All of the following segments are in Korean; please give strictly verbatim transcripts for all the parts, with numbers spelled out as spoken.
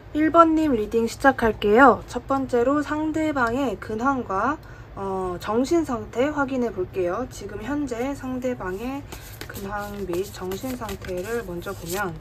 일 번님 리딩 시작할게요. 첫 번째로 상대방의 근황과 어, 정신상태 확인해 볼게요. 지금 현재 상대방의 근황 및 정신상태를 먼저 보면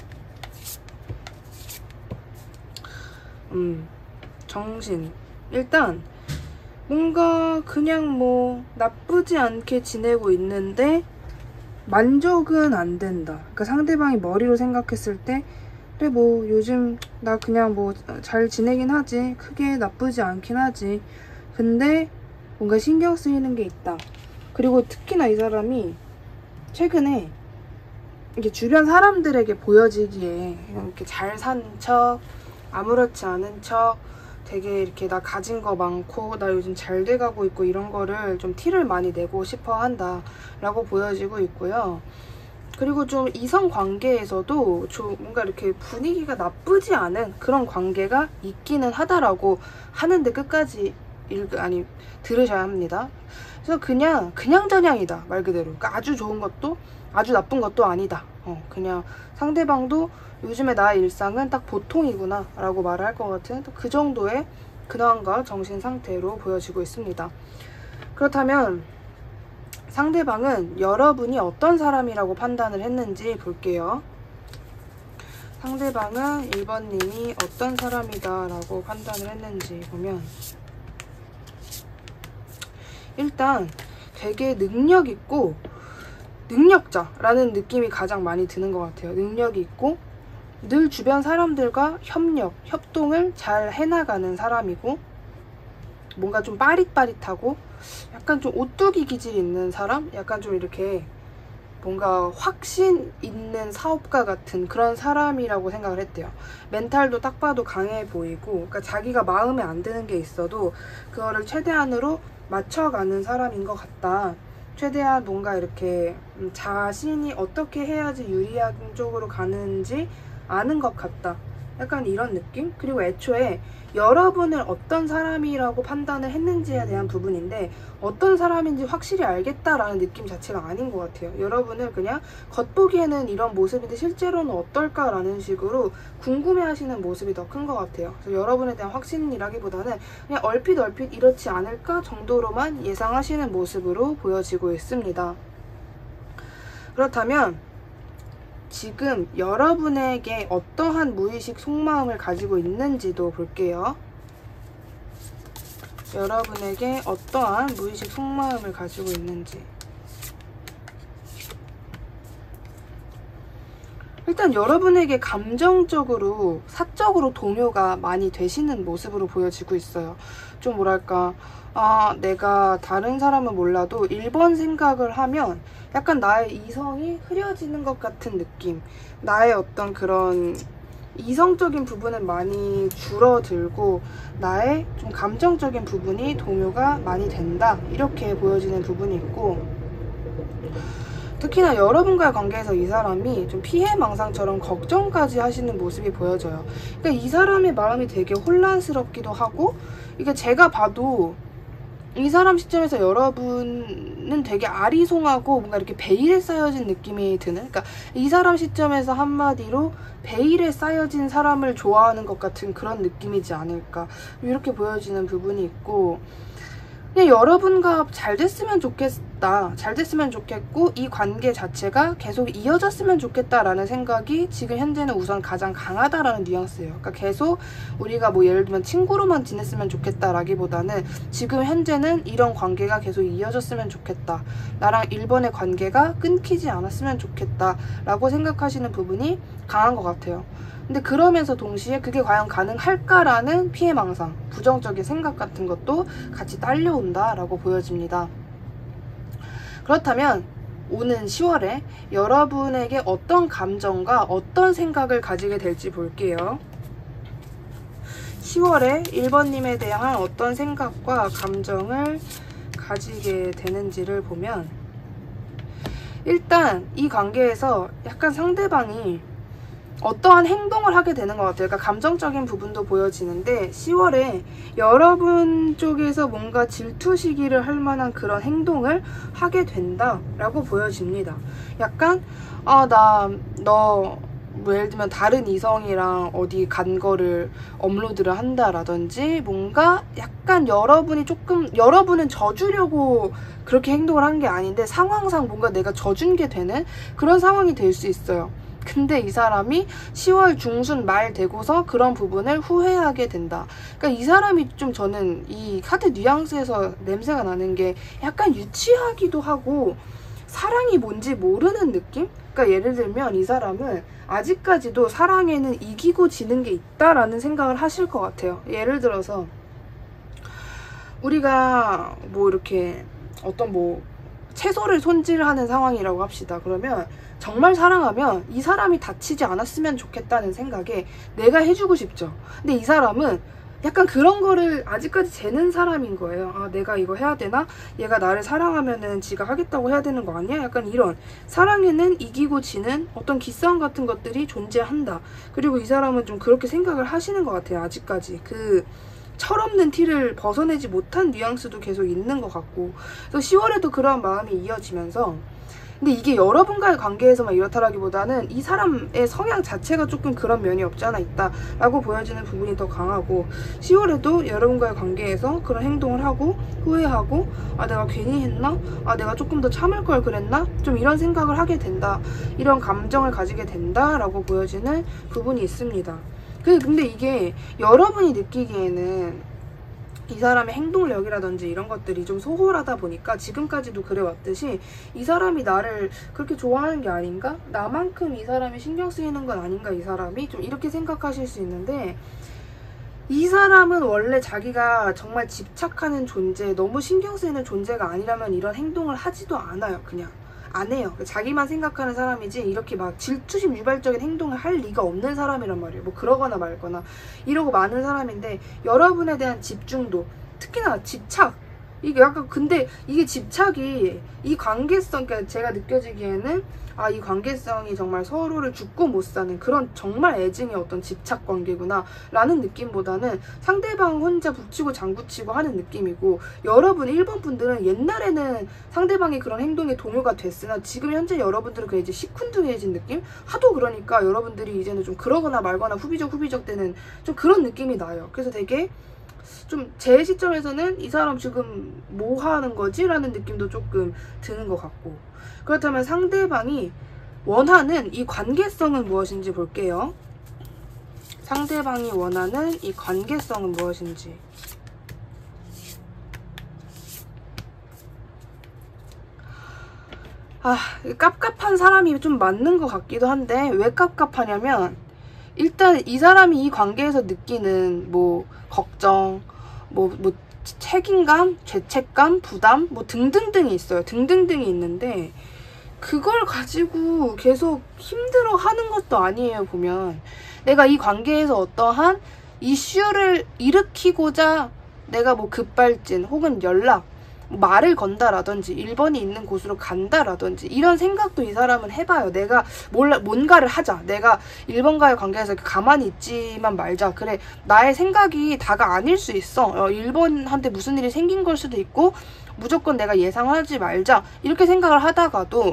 음, 정신 일단 뭔가 그냥 뭐 나쁘지 않게 지내고 있는데 만족은 안 된다. 그러니까 상대방이 머리로 생각했을 때 그래 뭐 요즘 나 그냥 뭐 잘 지내긴 하지, 크게 나쁘지 않긴 하지, 근데 뭔가 신경 쓰이는 게 있다. 그리고 특히나 이 사람이 최근에 이게 주변 사람들에게 보여지기에 이렇게 잘 산 척, 아무렇지 않은 척, 되게 이렇게 나 가진 거 많고 나 요즘 잘 돼가고 있고 이런 거를 좀 티를 많이 내고 싶어 한다 라고 보여지고 있고요. 그리고 좀 이성 관계에서도 좀 뭔가 이렇게 분위기가 나쁘지 않은 그런 관계가 있기는 하다라고 하는데 끝까지 읽, 아니 들으셔야 합니다. 그래서 그냥 그냥저냥이다 말 그대로. 그러니까 아주 좋은 것도 아주 나쁜 것도 아니다. 어, 그냥 상대방도 요즘에 나의 일상은 딱 보통이구나 라고 말을 할 것 같은 그 정도의 근황과 정신 상태로 보여지고 있습니다. 그렇다면 상대방은 여러분이 어떤 사람이라고 판단을 했는지 볼게요. 상대방은 일 번님이 어떤 사람이다 라고 판단을 했는지 보면 일단 되게 능력 있고 능력자라는 느낌이 가장 많이 드는 것 같아요. 능력이 있고 늘 주변 사람들과 협력, 협동을 잘 해나가는 사람이고 뭔가 좀 빠릿빠릿하고 약간 좀 오뚜기 기질 있는 사람? 약간 좀 이렇게 뭔가 확신 있는 사업가 같은 그런 사람이라고 생각을 했대요. 멘탈도 딱 봐도 강해 보이고, 그러니까 자기가 마음에 안 드는 게 있어도 그거를 최대한으로 맞춰가는 사람인 것 같다. 최대한 뭔가 이렇게 자신이 어떻게 해야지 유리한 쪽으로 가는지 아는 것 같다. 약간 이런 느낌? 그리고 애초에 여러분을 어떤 사람이라고 판단을 했는지에 대한 부분인데 어떤 사람인지 확실히 알겠다라는 느낌 자체가 아닌 것 같아요. 여러분을 그냥 겉보기에는 이런 모습인데 실제로는 어떨까라는 식으로 궁금해하시는 모습이 더 큰 것 같아요. 그래서 여러분에 대한 확신이라기보다는 그냥 얼핏 얼핏 이렇지 않을까 정도로만 예상하시는 모습으로 보여지고 있습니다. 그렇다면 지금 여러분에게 어떠한 무의식 속마음을 가지고 있는지도 볼게요. 여러분에게 어떠한 무의식 속마음을 가지고 있는지. 일단 여러분에게 감정적으로, 사적으로 동요가 많이 되시는 모습으로 보여지고 있어요. 좀 뭐랄까, 아, 내가 다른 사람은 몰라도 일 번 생각을 하면 약간 나의 이성이 흐려지는 것 같은 느낌. 나의 어떤 그런 이성적인 부분은 많이 줄어들고 나의 좀 감정적인 부분이 동요가 많이 된다. 이렇게 보여지는 부분이 있고, 특히나 여러분과의 관계에서 이 사람이 좀 피해망상처럼 걱정까지 하시는 모습이 보여져요. 그러니까 이 사람의 마음이 되게 혼란스럽기도 하고, 이게 제가 봐도 이 사람 시점에서 여러분은 되게 아리송하고 뭔가 이렇게 베일에 쌓여진 느낌이 드는, 그러니까 이 사람 시점에서 한마디로 베일에 쌓여진 사람을 좋아하는 것 같은 그런 느낌이지 않을까, 이렇게 보여지는 부분이 있고, 그냥 여러분과 잘 됐으면 좋겠다, 잘 됐으면 좋겠고 이 관계 자체가 계속 이어졌으면 좋겠다라는 생각이 지금 현재는 우선 가장 강하다라는 뉘앙스예요. 그러니까 계속 우리가 뭐 예를 들면 친구로만 지냈으면 좋겠다라기보다는 지금 현재는 이런 관계가 계속 이어졌으면 좋겠다, 나랑 일 번의 관계가 끊기지 않았으면 좋겠다 라고 생각하시는 부분이 강한 것 같아요. 근데 그러면서 동시에 그게 과연 가능할까라는 피해망상, 부정적인 생각 같은 것도 같이 딸려온다라고 보여집니다. 그렇다면 오는 시월에 여러분에게 어떤 감정과 어떤 생각을 가지게 될지 볼게요. 시월에 일 번님에 대한 어떤 생각과 감정을 가지게 되는지를 보면 일단 이 관계에서 약간 상대방이 어떠한 행동을 하게 되는 것 같아요. 그러니까 감정적인 부분도 보여지는데 시월에 여러분 쪽에서 뭔가 질투 시기를 할 만한 그런 행동을 하게 된다라고 보여집니다. 약간 아, 나 너 뭐 예를 들면 다른 이성이랑 어디 간 거를 업로드를 한다라든지 뭔가 약간 여러분이 조금 여러분은 져주려고 그렇게 행동을 한 게 아닌데 상황상 뭔가 내가 져준 게 되는 그런 상황이 될 수 있어요. 근데 이 사람이 시월 중순 말 되고서 그런 부분을 후회하게 된다. 그러니까 이 사람이 좀 저는 이 카드 뉘앙스에서 냄새가 나는 게 약간 유치하기도 하고 사랑이 뭔지 모르는 느낌? 그러니까 예를 들면 이 사람은 아직까지도 사랑에는 이기고 지는 게 있다라는 생각을 하실 것 같아요. 예를 들어서 우리가 뭐 이렇게 어떤 뭐 채소를 손질하는 상황이라고 합시다. 그러면 정말 사랑하면 이 사람이 다치지 않았으면 좋겠다는 생각에 내가 해주고 싶죠. 근데 이 사람은 약간 그런 거를 아직까지 재는 사람인 거예요. 아, 내가 이거 해야 되나? 얘가 나를 사랑하면은 지가 하겠다고 해야 되는 거 아니야? 약간 이런 사랑에는 이기고 지는 어떤 기싸움 같은 것들이 존재한다. 그리고 이 사람은 좀 그렇게 생각을 하시는 것 같아요. 아직까지 그 철없는 티를 벗어내지 못한 뉘앙스도 계속 있는 것 같고, 그래서 시월에도 그런 마음이 이어지면서, 근데 이게 여러분과의 관계에서만 이렇다라기보다는 이 사람의 성향 자체가 조금 그런 면이 없지 않아 있다 라고 보여지는 부분이 더 강하고, 시월에도 여러분과의 관계에서 그런 행동을 하고 후회하고, 아 내가 괜히 했나? 아 내가 조금 더 참을 걸 그랬나? 좀 이런 생각을 하게 된다, 이런 감정을 가지게 된다 라고 보여지는 부분이 있습니다. 근데 이게 여러분이 느끼기에는 이 사람의 행동력이라든지 이런 것들이 좀 소홀하다 보니까 지금까지도 그래왔듯이 이 사람이 나를 그렇게 좋아하는 게 아닌가? 나만큼 이 사람이 신경 쓰이는 건 아닌가? 이 사람이? 좀 이렇게 생각하실 수 있는데, 이 사람은 원래 자기가 정말 집착하는 존재, 너무 신경 쓰이는 존재가 아니라면 이런 행동을 하지도 않아요. 그냥 안 해요. 자기만 생각하는 사람이지 이렇게 막 질투심 유발적인 행동을 할 리가 없는 사람이란 말이에요. 뭐 그러거나 말거나 이러고 많은 사람인데, 여러분에 대한 집중도, 특히나 집착, 이게 약간, 근데 이게 집착이 이 관계성, 그러니까 제가 느껴지기에는 아, 이 관계성이 정말 서로를 죽고 못 사는 그런 정말 애증의 어떤 집착 관계구나 라는 느낌보다는 상대방 혼자 북치고 장구치고 하는 느낌이고, 여러분 일 번 분들은 옛날에는 상대방이 그런 행동에 동요가 됐으나 지금 현재 여러분들은 그냥 이제 시큰둥해진 느낌? 하도 그러니까 여러분들이 이제는 좀 그러거나 말거나 후비적 후비적 되는 좀 그런 느낌이 나요. 그래서 되게 좀 제 시점에서는 이 사람 지금 뭐 하는 거지? 라는 느낌도 조금 드는 것 같고, 그렇다면 상대방이 원하는 이 관계성은 무엇인지 볼게요. 상대방이 원하는 이 관계성은 무엇인지. 아, 깝깝한 사람이 좀 맞는 것 같기도 한데, 왜 깝깝하냐면 일단 이 사람이 이 관계에서 느끼는 뭐 걱정, 뭐, 뭐 책임감, 죄책감, 부담 뭐 등등등이 있어요. 등등등이 있는데 그걸 가지고 계속 힘들어 하는 것도 아니에요. 보면 내가 이 관계에서 어떠한 이슈를 일으키고자 내가 뭐 급발진 혹은 연락, 말을 건다라든지 일 번이 있는 곳으로 간다라든지 이런 생각도 이 사람은 해봐요. 내가 몰라, 뭔가를 하자. 내가 일 번과의 관계에서 가만히 있지만 말자. 그래, 나의 생각이 다가 아닐 수 있어. 어, 일 번한테 무슨 일이 생긴 걸 수도 있고 무조건 내가 예상하지 말자. 이렇게 생각을 하다가도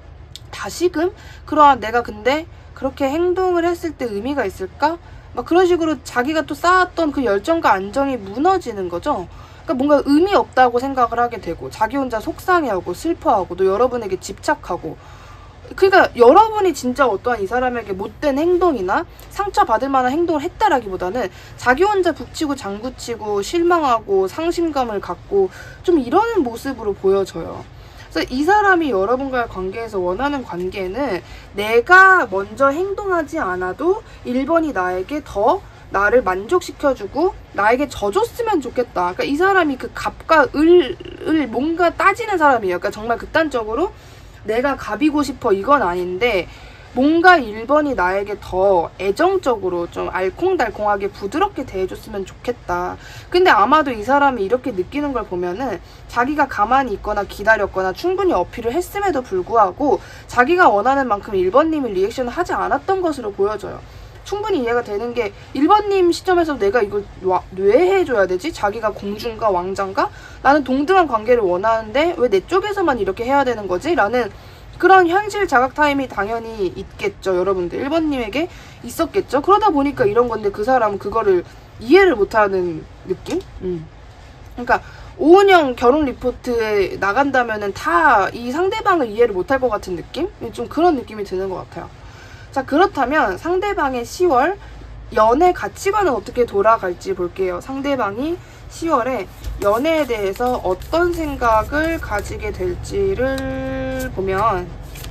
다시금 그러한 내가 근데 그렇게 행동을 했을 때 의미가 있을까? 막 그런 식으로 자기가 또 쌓았던 그 열정과 안정이 무너지는 거죠. 그러니까 뭔가 의미 없다고 생각을 하게 되고 자기 혼자 속상해하고 슬퍼하고 또 여러분에게 집착하고, 그러니까 여러분이 진짜 어떠한 이 사람에게 못된 행동이나 상처받을 만한 행동을 했다라기보다는 자기 혼자 북치고 장구치고 실망하고 상심감을 갖고 좀 이러는 모습으로 보여져요. 그래서 이 사람이 여러분과의 관계에서 원하는 관계는 내가 먼저 행동하지 않아도 일 번이 나에게 더 나를 만족시켜주고 나에게 져줬으면 좋겠다. 그러니까 이 사람이 그 갑과 을을 뭔가 따지는 사람이에요. 그러니까 정말 극단적으로 내가 갑이고 싶어 이건 아닌데 뭔가 일 번이 나에게 더 애정적으로 좀 알콩달콩하게 부드럽게 대해줬으면 좋겠다. 근데 아마도 이 사람이 이렇게 느끼는 걸 보면은 자기가 가만히 있거나 기다렸거나 충분히 어필을 했음에도 불구하고 자기가 원하는 만큼 일 번님이 리액션을 하지 않았던 것으로 보여져요. 충분히 이해가 되는 게 일 번님 시점에서 내가 이걸 왜 해줘야 되지? 자기가 공주인가 왕자인가? 나는 동등한 관계를 원하는데 왜 내 쪽에서만 이렇게 해야 되는 거지? 라는 그런 현실 자각 타임이 당연히 있겠죠. 여러분들 일 번님에게 있었겠죠. 그러다 보니까 이런 건데 그 사람은 그거를 이해를 못하는 느낌? 음. 그러니까 오은영 결혼 리포트에 나간다면은 다 이 상대방을 이해를 못할 것 같은 느낌? 좀 그런 느낌이 드는 것 같아요. 자, 그렇다면 상대방의 시월 연애 가치관은 어떻게 돌아갈지 볼게요. 상대방이 시월에 연애에 대해서 어떤 생각을 가지게 될지를 보면,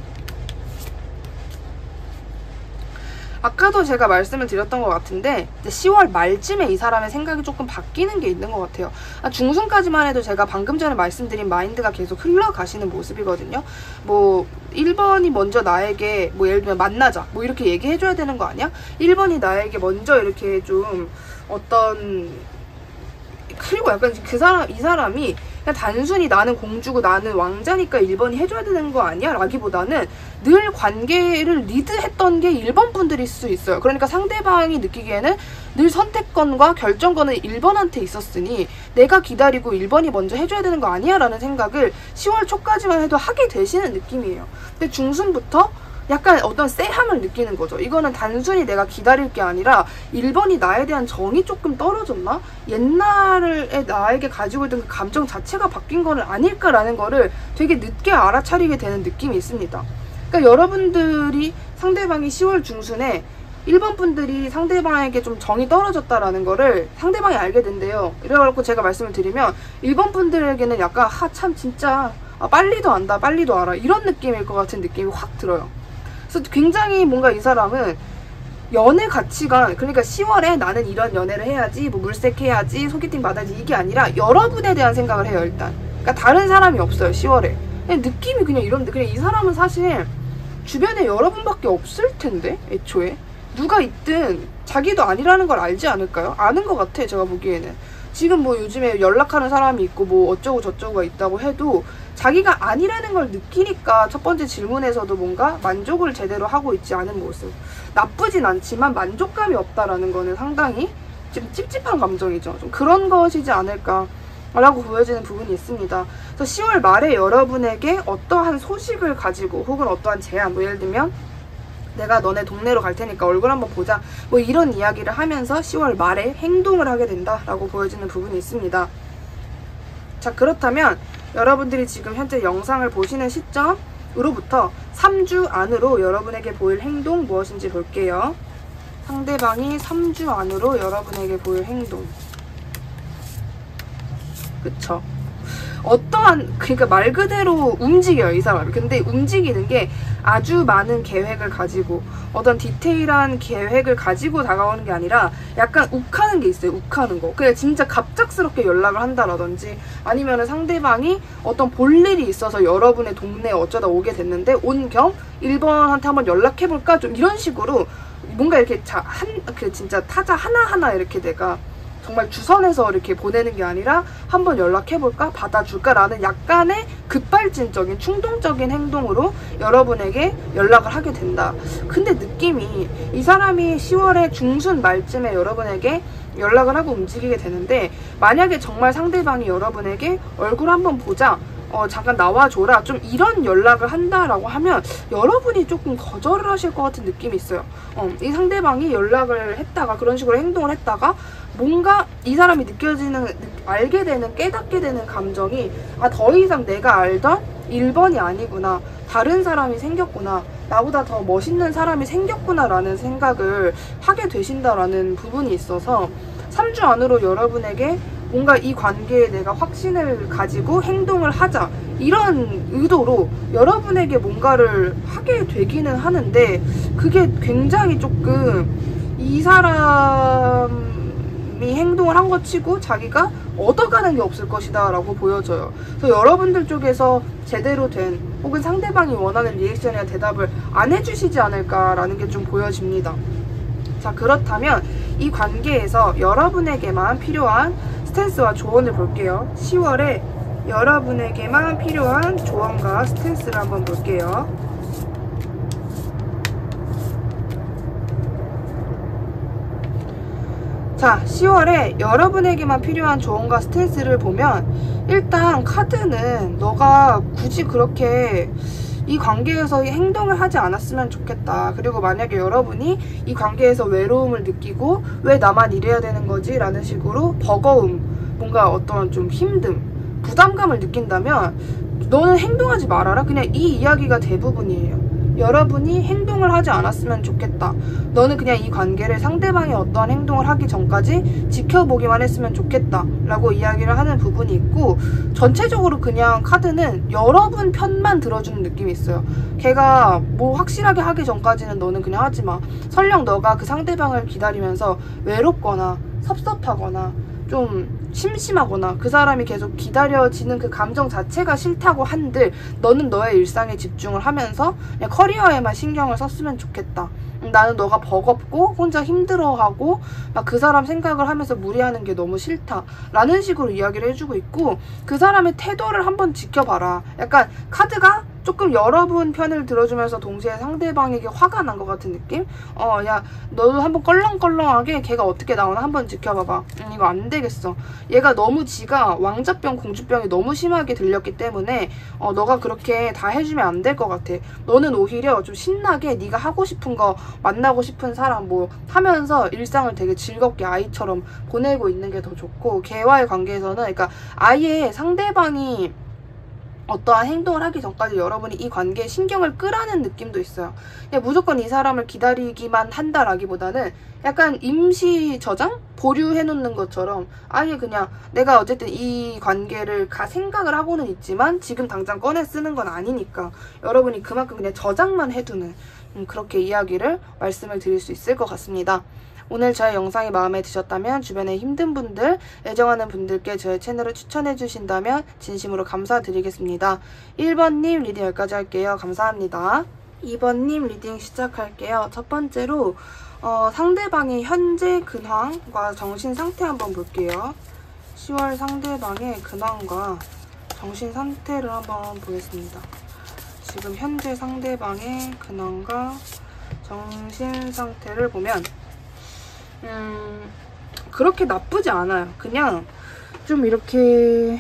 아까도 제가 말씀을 드렸던 것 같은데 시월 말쯤에 이 사람의 생각이 조금 바뀌는 게 있는 것 같아요. 아, 중순까지만 해도 제가 방금 전에 말씀드린 마인드가 계속 흘러가시는 모습이거든요. 뭐 일 번이 먼저 나에게 뭐 예를 들면 만나자 뭐 이렇게 얘기해줘야 되는 거 아니야? 일 번이 나에게 먼저 이렇게 좀 어떤, 그리고 약간 그 사람, 이 사람이 그냥 단순히 나는 공주고 나는 왕자니까 일 번이 해줘야 되는 거 아니야? 라기보다는 늘 관계를 리드했던 게 일 번 분들일 수 있어요. 그러니까 상대방이 느끼기에는 늘 선택권과 결정권은 일 번한테 있었으니 내가 기다리고 일 번이 먼저 해줘야 되는 거 아니야? 라는 생각을 시월 초까지만 해도 하게 되시는 느낌이에요. 근데 중순부터 약간 어떤 쎄함을 느끼는 거죠. 이거는 단순히 내가 기다릴 게 아니라 일 번이 나에 대한 정이 조금 떨어졌나? 옛날에 나에게 가지고 있던 그 감정 자체가 바뀐 거는 아닐까라는 거를 되게 늦게 알아차리게 되는 느낌이 있습니다. 그러니까 여러분들이 상대방이 시월 중순에 일 번 분들이 상대방에게 좀 정이 떨어졌다라는 거를 상대방이 알게 된대요. 이래갖고 제가 말씀을 드리면 일 번 분들에게는 약간 하 참 진짜 아, 빨리도 안다 빨리도 알아 이런 느낌일 것 같은 느낌이 확 들어요. 그래서 굉장히 뭔가 이 사람은 연애 가치관, 그러니까 시월에 나는 이런 연애를 해야지, 뭐 물색해야지, 소개팅 받아야지 이게 아니라 여러분에 대한 생각을 해요. 일단 그러니까 다른 사람이 없어요. 시월에 그냥 느낌이 그냥 이런데, 그냥 이 사람은 사실 주변에 여러분밖에 없을 텐데 애초에 누가 있든 자기도 아니라는 걸 알지 않을까요? 아는 것 같아 제가 보기에는. 지금 뭐 요즘에 연락하는 사람이 있고 뭐 어쩌고 저쩌고가 있다고 해도 자기가 아니라는 걸 느끼니까 첫 번째 질문에서도 뭔가 만족을 제대로 하고 있지 않은 모습. 나쁘진 않지만 만족감이 없다라는 거는 상당히 좀 찝찝한 감정이죠. 좀 그런 것이지 않을까 라고 보여지는 부분이 있습니다. 그래서 시월 말에 여러분에게 어떠한 소식을 가지고 혹은 어떠한 제안, 뭐 예를 들면 내가 너네 동네로 갈 테니까 얼굴 한번 보자 뭐 이런 이야기를 하면서 시월 말에 행동을 하게 된다라고 보여지는 부분이 있습니다. 자, 그렇다면 여러분들이 지금 현재 영상을 보시는 시점으로부터 삼 주 안으로 여러분에게 보일 행동 무엇인지 볼게요. 상대방이 삼 주 안으로 여러분에게 보일 행동. 그쵸? 어떠한, 그러니까 말 그대로 움직여요, 이 사람이. 근데 움직이는 게 아주 많은 계획을 가지고 어떤 디테일한 계획을 가지고 다가오는 게 아니라 약간 욱하는 게 있어요. 욱하는 거. 그냥 진짜 갑작스럽게 연락을 한다라든지 아니면은 상대방이 어떤 볼 일이 있어서 여러분의 동네에 어쩌다 오게 됐는데 온 겸 일 번한테 한번 연락해볼까? 좀 이런 식으로 뭔가 이렇게 자, 한, 그 진짜 타자 하나하나 이렇게 내가 정말 주선해서 이렇게 보내는 게 아니라 한번 연락해볼까? 받아줄까? 라는 약간의 급발진적인 충동적인 행동으로 여러분에게 연락을 하게 된다. 근데 느낌이 이 사람이 시월의 중순 말쯤에 여러분에게 연락을 하고 움직이게 되는데 만약에 정말 상대방이 여러분에게 얼굴 한번 보자, 어, 잠깐 나와줘라, 좀 이런 연락을 한다라고 하면 여러분이 조금 거절을 하실 것 같은 느낌이 있어요. 어, 이 상대방이 연락을 했다가 그런 식으로 행동을 했다가 뭔가 이 사람이 느껴지는, 알게 되는, 깨닫게 되는 감정이 아, 더 이상 내가 알던 일 번이 아니구나, 다른 사람이 생겼구나, 나보다 더 멋있는 사람이 생겼구나 라는 생각을 하게 되신다라는 부분이 있어서 삼 주 안으로 여러분에게 뭔가 이 관계에 내가 확신을 가지고 행동을 하자 이런 의도로 여러분에게 뭔가를 하게 되기는 하는데 그게 굉장히 조금 이 사람이 행동을 한 것 치고 자기가 얻어가는 게 없을 것이다 라고 보여져요. 그래서 여러분들 쪽에서 제대로 된 혹은 상대방이 원하는 리액션이나 대답을 안 해주시지 않을까라는 게 좀 보여집니다. 자, 그렇다면 이 관계에서 여러분에게만 필요한 스탠스와 조언을 볼게요. 시월에 여러분에게만 필요한 조언과 스탠스를 한번 볼게요. 자, 시월에 여러분에게만 필요한 조언과 스탠스를 보면 일단 카드는 너가 굳이 그렇게 이 관계에서 행동을 하지 않았으면 좋겠다. 그리고 만약에 여러분이 이 관계에서 외로움을 느끼고 왜 나만 이래야 되는 거지? 라는 식으로 버거움, 뭔가 어떤 좀 힘듦, 부담감을 느낀다면 너는 행동하지 말아라. 그냥 이 이야기가 대부분이에요. 여러분이 행동을 하지 않았으면 좋겠다. 너는 그냥 이 관계를 상대방이 어떠한 행동을 하기 전까지 지켜보기만 했으면 좋겠다 라고 이야기를 하는 부분이 있고, 전체적으로 그냥 카드는 여러분 편만 들어주는 느낌이 있어요. 걔가 뭐 확실하게 하기 전까지는 너는 그냥 하지마. 설령 너가 그 상대방을 기다리면서 외롭거나 섭섭하거나 좀 심심하거나 그 사람이 계속 기다려지는 그 감정 자체가 싫다고 한들 너는 너의 일상에 집중을 하면서 그냥 커리어에만 신경을 썼으면 좋겠다. 나는 너가 버겁고 혼자 힘들어하고 막 그 사람 생각을 하면서 무리하는 게 너무 싫다 라는 식으로 이야기를 해주고 있고, 그 사람의 태도를 한번 지켜봐라. 약간 카드가 조금 여러분 편을 들어주면서 동시에 상대방에게 화가 난 것 같은 느낌? 어, 야, 너도 한번 껄렁껄렁하게 걔가 어떻게 나오나 한번 지켜봐봐. 음, 이거 안 되겠어. 얘가 너무 지가 왕자병, 공주병이 너무 심하게 들렸기 때문에 어, 너가 그렇게 다 해주면 안 될 것 같아. 너는 오히려 좀 신나게 네가 하고 싶은 거, 만나고 싶은 사람 뭐 하면서 일상을 되게 즐겁게 아이처럼 보내고 있는 게 더 좋고, 걔와의 관계에서는 그러니까 아예 상대방이 어떠한 행동을 하기 전까지 여러분이 이 관계에 신경을 끄라는 느낌도 있어요. 그냥 무조건 이 사람을 기다리기만 한다라기보다는 약간 임시 저장? 보류해놓는 것처럼 아예 그냥 내가 어쨌든 이 관계를 가 생각을 하고는 있지만 지금 당장 꺼내 쓰는 건 아니니까 여러분이 그만큼 그냥 저장만 해두는 음, 그렇게 이야기를 말씀을 드릴 수 있을 것 같습니다. 오늘 저의 영상이 마음에 드셨다면 주변에 힘든 분들, 애정하는 분들께 저의 채널을 추천해 주신다면 진심으로 감사드리겠습니다. 일 번님 리딩 여기까지 할게요. 감사합니다. 이 번님 리딩 시작할게요. 첫 번째로 어, 상대방의 현재 근황과 정신 상태 한번 볼게요. 시월 상대방의 근황과 정신 상태를 한번 보겠습니다. 지금 현재 상대방의 근황과 정신 상태를 보면 음, 그렇게 나쁘지 않아요. 그냥 좀 이렇게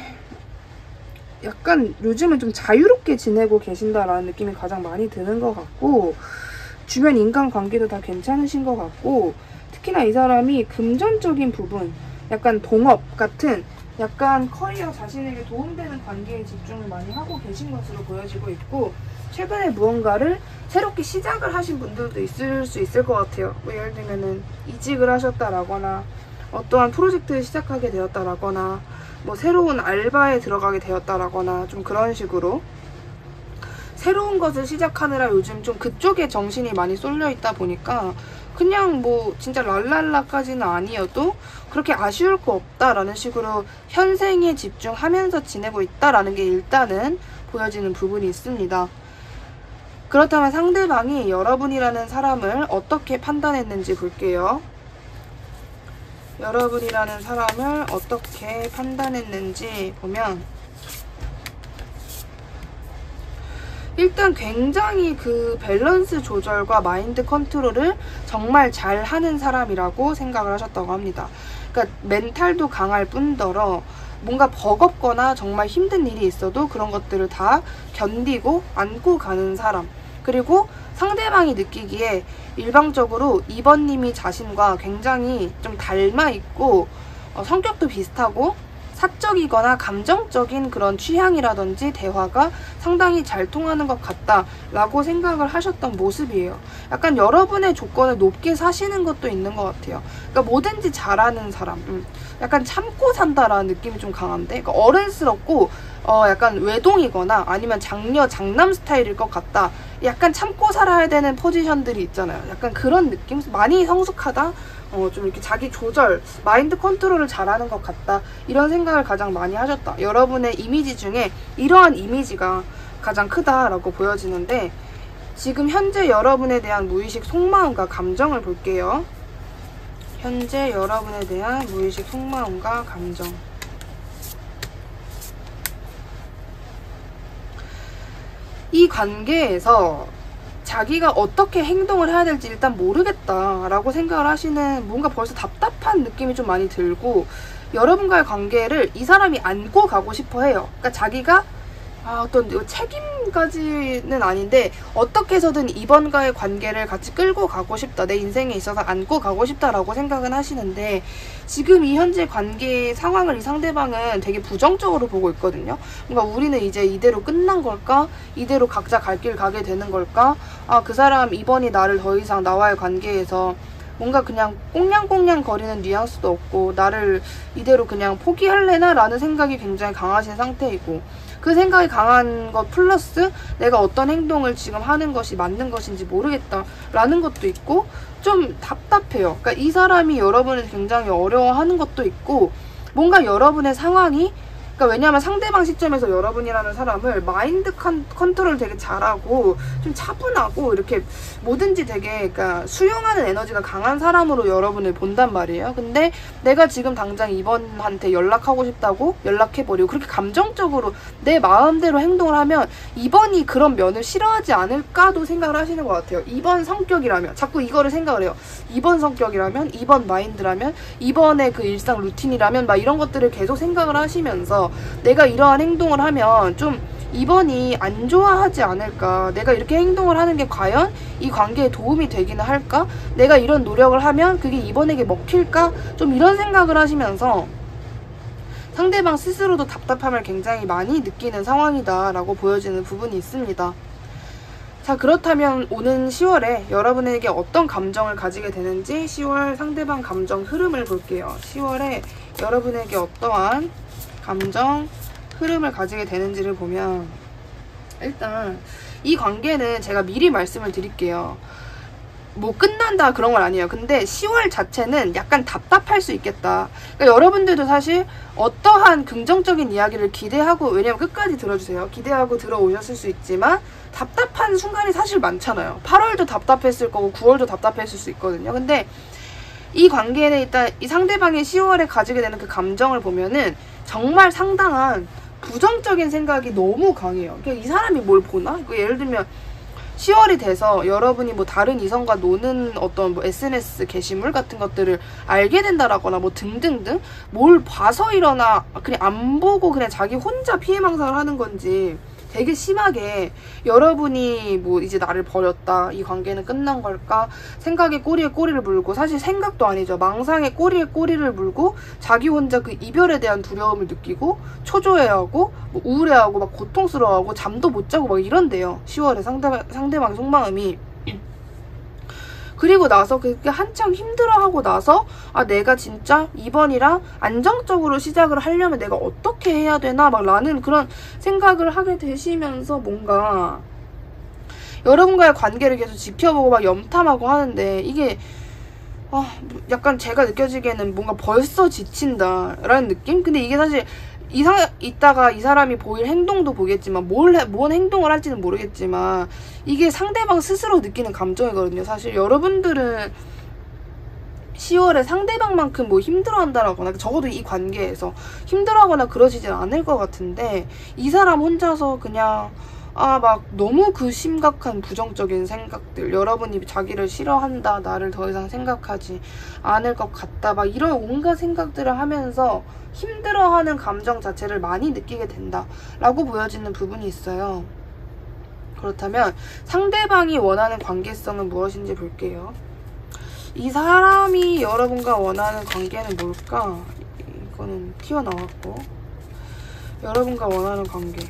약간 요즘은 좀 자유롭게 지내고 계신다라는 느낌이 가장 많이 드는 것 같고, 주변 인간관계도 다 괜찮으신 것 같고, 특히나 이 사람이 금전적인 부분, 약간 동업 같은 약간 커리어 자신에게 도움되는 관계에 집중을 많이 하고 계신 것으로 보여지고 있고, 최근에 무언가를 새롭게 시작을 하신 분들도 있을 수 있을 것 같아요. 뭐 예를 들면은 이직을 하셨다라거나 어떠한 프로젝트를 시작하게 되었다라거나 뭐 새로운 알바에 들어가게 되었다라거나 좀 그런 식으로 새로운 것을 시작하느라 요즘 좀 그쪽에 정신이 많이 쏠려 있다 보니까 그냥 뭐 진짜 랄랄라까지는 아니어도 그렇게 아쉬울 거 없다라는 식으로 현생에 집중하면서 지내고 있다라는 게 일단은 보여지는 부분이 있습니다. 그렇다면 상대방이 여러분이라는 사람을 어떻게 판단했는지 볼게요. 여러분이라는 사람을 어떻게 판단했는지 보면 일단 굉장히 그 밸런스 조절과 마인드 컨트롤을 정말 잘 하는 사람이라고 생각을 하셨다고 합니다. 그러니까 멘탈도 강할 뿐더러 뭔가 버겁거나 정말 힘든 일이 있어도 그런 것들을 다 견디고 안고 가는 사람, 그리고 상대방이 느끼기에 일방적으로 이 번님이 자신과 굉장히 좀 닮아있고 어, 성격도 비슷하고 사적이거나 감정적인 그런 취향이라든지 대화가 상당히 잘 통하는 것 같다라고 생각을 하셨던 모습이에요. 약간 여러분의 조건을 높게 사시는 것도 있는 것 같아요. 그러니까 뭐든지 잘하는 사람, 음. 약간 참고 산다라는 느낌이 좀 강한데, 그러니까 어른스럽고 어 약간 외동이거나 아니면 장녀 장남 스타일일 것 같다. 약간 참고 살아야 되는 포지션들이 있잖아요. 약간 그런 느낌? 많이 성숙하다? 어, 좀 이렇게 자기 조절, 마인드 컨트롤을 잘하는 것 같다. 이런 생각을 가장 많이 하셨다. 여러분의 이미지 중에 이러한 이미지가 가장 크다라고 보여지는데, 지금 현재 여러분에 대한 무의식 속마음과 감정을 볼게요. 현재 여러분에 대한 무의식 속마음과 감정. 이 관계에서 자기가 어떻게 행동을 해야 될지 일단 모르겠다라고 생각을 하시는, 뭔가 벌써 답답한 느낌이 좀 많이 들고, 여러분과의 관계를 이 사람이 안고 가고 싶어 해요. 그러니까 자기가 아, 어떤 책임 이번까지는 아닌데 어떻게 해서든 이번과의 관계를 같이 끌고 가고 싶다, 내 인생에 있어서 안고 가고 싶다라고 생각은 하시는데, 지금 이 현재 관계 상황을 이 상대방은 되게 부정적으로 보고 있거든요. 뭔가 우리는 이제 이대로 끝난 걸까? 이대로 각자 갈 길 가게 되는 걸까? 아, 그 사람 이번이 나를 더 이상 나와의 관계에서 뭔가 그냥 꽁냥꽁냥 거리는 뉘앙스도 없고 나를 이대로 그냥 포기할래나? 라는 생각이 굉장히 강하신 상태이고, 그 생각이 강한 것 플러스 내가 어떤 행동을 지금 하는 것이 맞는 것인지 모르겠다 라는 것도 있고, 좀 답답해요. 그러니까 이 사람이 여러분을 굉장히 어려워하는 것도 있고, 뭔가 여러분의 상황이, 그러니까 왜냐하면 상대방 시점에서 여러분이라는 사람을 마인드 컨, 컨트롤 되게 잘하고 좀 차분하고 이렇게 뭐든지 되게, 그러니까 수용하는 에너지가 강한 사람으로 여러분을 본단 말이에요. 근데 내가 지금 당장 이번한테 연락하고 싶다고 연락해버리고 그렇게 감정적으로 내 마음대로 행동을 하면 이번이 그런 면을 싫어하지 않을까도 생각을 하시는 것 같아요. 이번 성격이라면, 자꾸 이거를 생각을 해요. 이번 성격이라면, 이번 마인드라면, 이번의 그 일상 루틴이라면 막 이런 것들을 계속 생각을 하시면서 내가 이러한 행동을 하면 좀 이번이 안 좋아하지 않을까, 내가 이렇게 행동을 하는 게 과연 이 관계에 도움이 되기는 할까, 내가 이런 노력을 하면 그게 이번에게 먹힐까, 좀 이런 생각을 하시면서 상대방 스스로도 답답함을 굉장히 많이 느끼는 상황이다 라고 보여지는 부분이 있습니다. 자, 그렇다면 오는 시월에 여러분에게 어떤 감정을 가지게 되는지 시월 상대방 감정 흐름을 볼게요. 시월에 여러분에게 어떠한 감정 흐름을 가지게 되는지를 보면, 일단 이 관계는 제가 미리 말씀을 드릴게요. 뭐 끝난다 그런 건 아니에요. 근데 시월 자체는 약간 답답할 수 있겠다. 그러니까 여러분들도 사실 어떠한 긍정적인 이야기를 기대하고, 왜냐면 끝까지 들어주세요. 기대하고 들어오셨을 수 있지만 답답한 순간이 사실 많잖아요. 팔월도 답답했을 거고 구월도 답답했을 수 있거든요. 근데 이 관계는 일단 이 상대방이 시월에 가지게 되는 그 감정을 보면은 정말 상당한 부정적인 생각이 너무 강해요. 그러니까 이 사람이 뭘 보나? 예를 들면 시월이 돼서 여러분이 뭐 다른 이성과 노는 어떤 뭐 에스엔에스 게시물 같은 것들을 알게 된다라거나 뭐 등등등 뭘 봐서 이러나 그냥 안 보고 그냥 자기 혼자 피해망상을 하는 건지 되게 심하게 여러분이 뭐 이제 나를 버렸다, 이 관계는 끝난 걸까 생각에 꼬리에 꼬리를 물고, 사실 생각도 아니죠, 망상에 꼬리에 꼬리를 물고 자기 혼자 그 이별에 대한 두려움을 느끼고 초조해하고 뭐 우울해하고 막 고통스러워하고 잠도 못 자고 막 이런데요. 시월에 상대방, 상대방의 속마음이. 그리고 나서 그게 한참 힘들어하고 나서 아, 내가 진짜 이번이랑 안정적으로 시작을 하려면 내가 어떻게 해야 되나 막 라는 그런 생각을 하게 되시면서 뭔가 여러분과의 관계를 계속 지켜보고 막 염탐하고 하는데, 이게 아, 약간 제가 느껴지기에는 뭔가 벌써 지친다 라는 느낌? 근데 이게 사실 이상, 이따가 이 사람이 보일 행동도 보겠지만 뭘, 해, 뭔 행동을 할지는 모르겠지만 이게 상대방 스스로 느끼는 감정이거든요. 사실 여러분들은 시월에 상대방만큼 뭐 힘들어한다라거나, 적어도 이 관계에서 힘들어하거나 그러시진 않을 것 같은데, 이 사람 혼자서 그냥 아, 막 너무 그 심각한 부정적인 생각들, 여러분이 자기를 싫어한다, 나를 더 이상 생각하지 않을 것 같다, 막 이런 온갖 생각들을 하면서 힘들어하는 감정 자체를 많이 느끼게 된다 라고 보여지는 부분이 있어요. 그렇다면 상대방이 원하는 관계성은 무엇인지 볼게요. 이 사람이 여러분과 원하는 관계는 뭘까? 이거는 튀어나왔고, 여러분과 원하는 관계,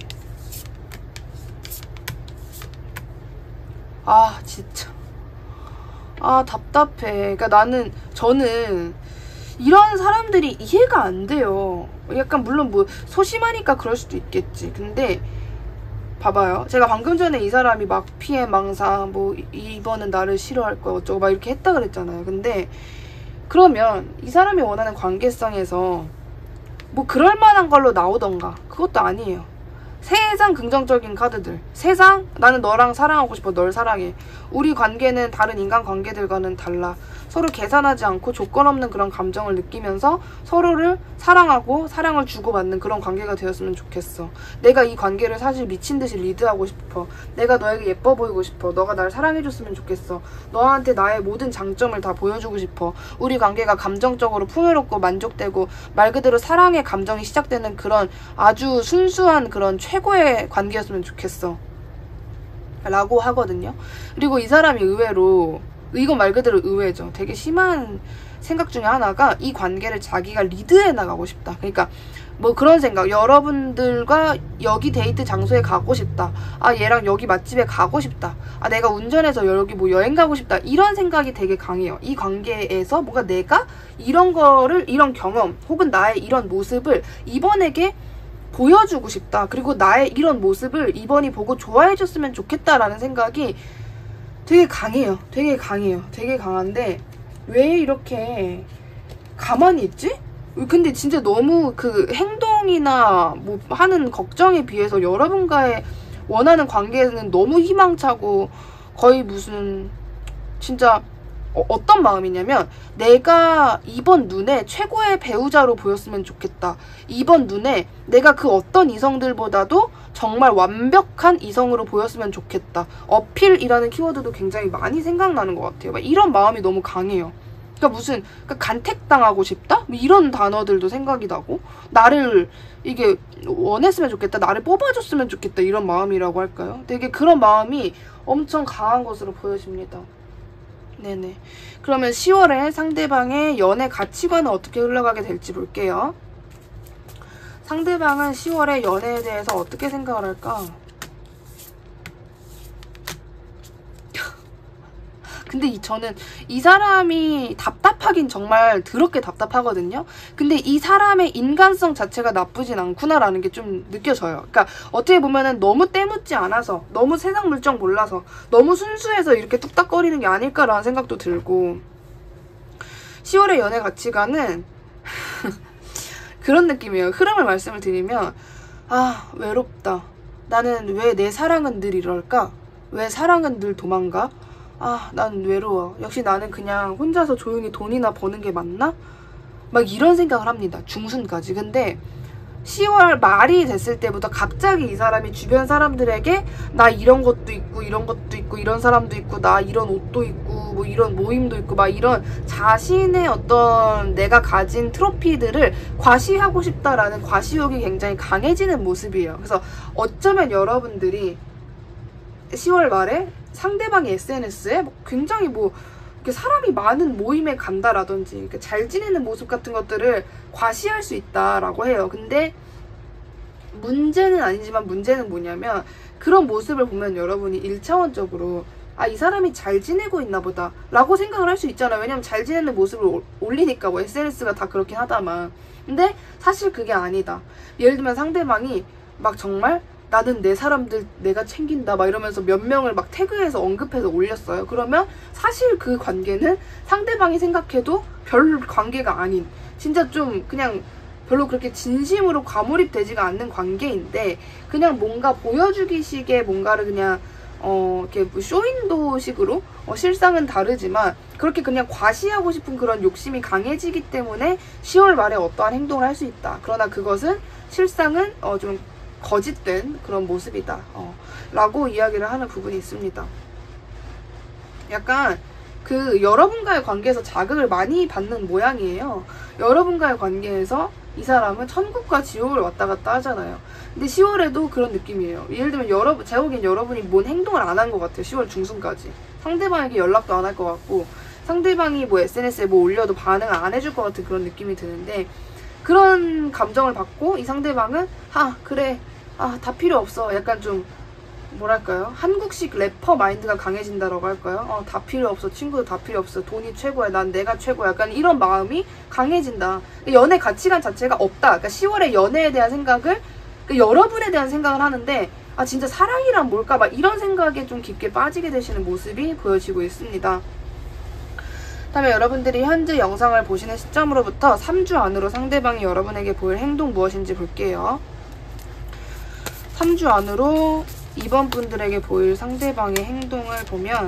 아 진짜 아 답답해. 그러니까 나는 저는 이런 사람들이 이해가 안 돼요. 약간 물론 뭐 소심하니까 그럴 수도 있겠지. 근데 봐봐요, 제가 방금 전에 이 사람이 막 피해 망상 뭐 이번은 나를 싫어할 거야 어쩌고 막 이렇게 했다 그랬잖아요. 근데 그러면 이 사람이 원하는 관계성에서 뭐 그럴 만한 걸로 나오던가 그것도 아니에요. 세상 긍정적인 카드들, 세상 나는 너랑 사랑하고 싶어, 널 사랑해, 우리 관계는 다른 인간관계들과는 달라, 서로 계산하지 않고 조건 없는 그런 감정을 느끼면서 서로를 사랑하고 사랑을 주고받는 그런 관계가 되었으면 좋겠어. 내가 이 관계를 사실 미친듯이 리드하고 싶어. 내가 너에게 예뻐 보이고 싶어. 너가 날 사랑해줬으면 좋겠어. 너한테 나의 모든 장점을 다 보여주고 싶어. 우리 관계가 감정적으로 풍요롭고 만족되고 말 그대로 사랑의 감정이 시작되는 그런 아주 순수한 그런 최고의 관계였으면 좋겠어. 라고 하거든요. 그리고 이 사람이 의외로, 이건 말 그대로 의외죠. 되게 심한 생각 중에 하나가 이 관계를 자기가 리드해 나가고 싶다. 그러니까 뭐 그런 생각, 여러분들과 여기 데이트 장소에 가고 싶다, 아 얘랑 여기 맛집에 가고 싶다, 아 내가 운전해서 여기 뭐 여행 가고 싶다, 이런 생각이 되게 강해요. 이 관계에서 뭔가 내가 이런 거를, 이런 경험 혹은 나의 이런 모습을 이번에게 보여주고 싶다, 그리고 나의 이런 모습을 이번이 보고 좋아해 줬으면 좋겠다라는 생각이 되게 강해요. 되게 강해요. 되게 강한데 왜 이렇게 가만히 있지? 근데 진짜 너무 그 행동이나 뭐 하는 걱정에 비해서 여러분과의 원하는 관계는 너무 희망차고 거의 무슨 진짜 어, 어떤 마음이냐면 내가 이번 눈에 최고의 배우자로 보였으면 좋겠다, 이번 눈에 내가 그 어떤 이성들보다도 정말 완벽한 이성으로 보였으면 좋겠다, 어필이라는 키워드도 굉장히 많이 생각나는 것 같아요. 막 이런 마음이 너무 강해요. 그러니까 무슨 그러니까 간택당하고 싶다? 뭐 이런 단어들도 생각이 나고, 나를 이게 원했으면 좋겠다, 나를 뽑아줬으면 좋겠다, 이런 마음이라고 할까요? 되게 그런 마음이 엄청 강한 것으로 보여집니다. 네네. 그러면 시월에 상대방의 연애 가치관은 어떻게 흘러가게 될지 볼게요. 상대방은 시월에 연애에 대해서 어떻게 생각을 할까? 근데 이, 저는 이 사람이 답답하긴 정말 더럽게 답답하거든요. 근데 이 사람의 인간성 자체가 나쁘진 않구나라는 게 좀 느껴져요. 그러니까 어떻게 보면은 너무 때묻지 않아서, 너무 세상 물정 몰라서, 너무 순수해서 이렇게 뚝딱거리는 게 아닐까라는 생각도 들고, 시월의 연애 가치관은 그런 느낌이에요. 흐름을 말씀을 드리면, 아 외롭다, 나는 왜 내 사랑은 늘 이럴까, 왜 사랑은 늘 도망가, 아, 난 외로워, 역시 나는 그냥 혼자서 조용히 돈이나 버는 게 맞나? 막 이런 생각을 합니다. 중순까지. 근데 시월 말이 됐을 때부터 갑자기 이 사람이 주변 사람들에게 나 이런 것도 있고 이런 것도 있고 이런 사람도 있고 나 이런 옷도 있고 뭐 이런 모임도 있고 막 이런 자신의 어떤 내가 가진 트로피들을 과시하고 싶다라는 과시욕이 굉장히 강해지는 모습이에요. 그래서 어쩌면 여러분들이 시월 말에 상대방의 에스엔에스에 굉장히 뭐 이렇게 사람이 많은 모임에 간다라든지 이렇게 잘 지내는 모습 같은 것들을 과시할 수 있다라고 해요. 근데 문제는 아니지만 문제는 뭐냐면 그런 모습을 보면 여러분이 일차원적으로 아, 이 사람이 잘 지내고 있나 보다 라고 생각을 할 수 있잖아요. 왜냐면 잘 지내는 모습을 올리니까 뭐 에스엔에스가 다 그렇긴 하다만. 근데 사실 그게 아니다. 예를 들면 상대방이 막 정말 나는 내 사람들 내가 챙긴다 막 이러면서 몇 명을 막 태그해서 언급해서 올렸어요. 그러면 사실 그 관계는 상대방이 생각해도 별 관계가 아닌, 진짜 좀 그냥 별로 그렇게 진심으로 과몰입되지가 않는 관계인데 그냥 뭔가 보여주기식의 뭔가를 그냥 어 이렇게 뭐 쇼윈도식으로 어, 실상은 다르지만 그렇게 그냥 과시하고 싶은 그런 욕심이 강해지기 때문에 시월 말에 어떠한 행동을 할 수 있다. 그러나 그것은 실상은 어, 좀 거짓된 그런 모습이다 어, 라고 이야기를 하는 부분이 있습니다. 약간 그 여러분과의 관계에서 자극을 많이 받는 모양이에요. 여러분과의 관계에서 이 사람은 천국과 지옥을 왔다 갔다 하잖아요. 근데 시월에도 그런 느낌이에요. 예를 들면 여러분, 제가 보기엔 여러분이 뭔 행동을 안 한 것 같아요. 시월 중순까지 상대방에게 연락도 안 할 것 같고 상대방이 뭐 에스엔에스에 뭐 올려도 반응을 안 해줄 것 같은 그런 느낌이 드는데, 그런 감정을 받고 이 상대방은 아 그래 아 다 필요 없어, 약간 좀 뭐랄까요, 한국식 래퍼 마인드가 강해진다라고 할까요? 어, 다 필요 없어, 친구도 다 필요 없어, 돈이 최고야, 난 내가 최고야, 약간 이런 마음이 강해진다. 연애 가치관 자체가 없다. 그러니까 시월에 연애에 대한 생각을, 그러니까 여러분에 대한 생각을 하는데 아 진짜 사랑이란 뭘까 막 이런 생각에 좀 깊게 빠지게 되시는 모습이 보여지고 있습니다. 다음에 여러분들이 현재 영상을 보시는 시점으로부터 삼 주 안으로 상대방이 여러분에게 보일 행동 무엇인지 볼게요. 삼 주 안으로 이번 분들에게 보일 상대방의 행동을 보면,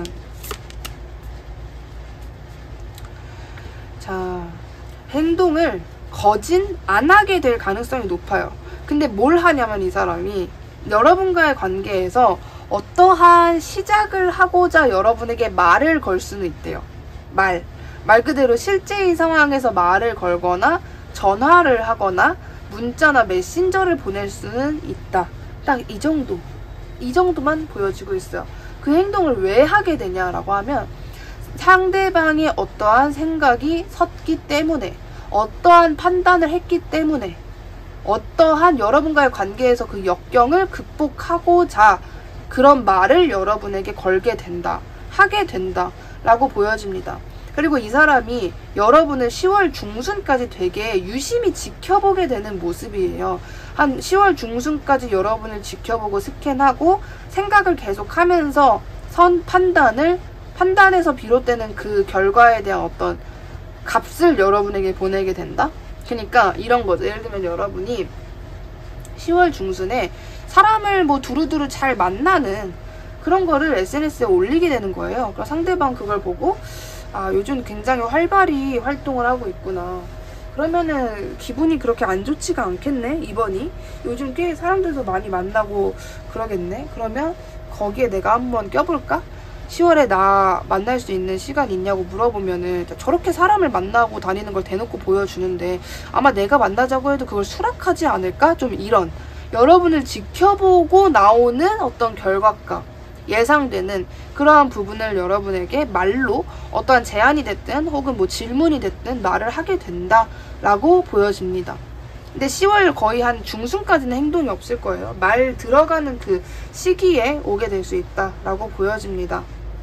자, 행동을 거진 안 하게 될 가능성이 높아요. 근데 뭘 하냐면 이 사람이 여러분과의 관계에서 어떠한 시작을 하고자 여러분에게 말을 걸 수는 있대요. 말. 말 그대로 실제의 상황에서 말을 걸거나 전화를 하거나 문자나 메신저를 보낼 수는 있다. 딱 이 정도. 이 정도만 보여지고 있어요. 그 행동을 왜 하게 되냐라고 하면 상대방이 어떠한 생각이 섰기 때문에, 어떠한 판단을 했기 때문에, 어떠한 여러분과의 관계에서 그 역경을 극복하고자 그런 말을 여러분에게 걸게 된다, 하게 된다 라고 보여집니다. 그리고 이 사람이 여러분을 시월 중순까지 되게 유심히 지켜보게 되는 모습이에요. 한 시월 중순까지 여러분을 지켜보고 스캔하고 생각을 계속하면서 선 판단을, 판단에서 비롯되는 그 결과에 대한 어떤 값을 여러분에게 보내게 된다? 그러니까 이런 거죠. 예를 들면 여러분이 시월 중순에 사람을 뭐 두루두루 잘 만나는 그런 거를 에스엔에스에 올리게 되는 거예요. 그럼 상대방 그걸 보고 아, 요즘 굉장히 활발히 활동을 하고 있구나. 그러면은 기분이 그렇게 안 좋지가 않겠네, 이번이. 요즘 꽤 사람들도 많이 만나고 그러겠네. 그러면 거기에 내가 한번 껴볼까? 시월에 나 만날 수 있는 시간 있냐고 물어보면은 저렇게 사람을 만나고 다니는 걸 대놓고 보여주는데 아마 내가 만나자고 해도 그걸 수락하지 않을까? 좀 이런 여러분을 지켜보고 나오는 어떤 결과값, 예상되는 그러한 부분을 여러분에게 말로 어떠한 제안이 됐든 혹은 뭐 질문이 됐든 말을 하게 된다라고 보여집니다. 근데 시월 거의 한 중순까지는 행동이 없을 거예요. 말 들어가는 그 시기에 오게 될 수 있다라고 보여집니다.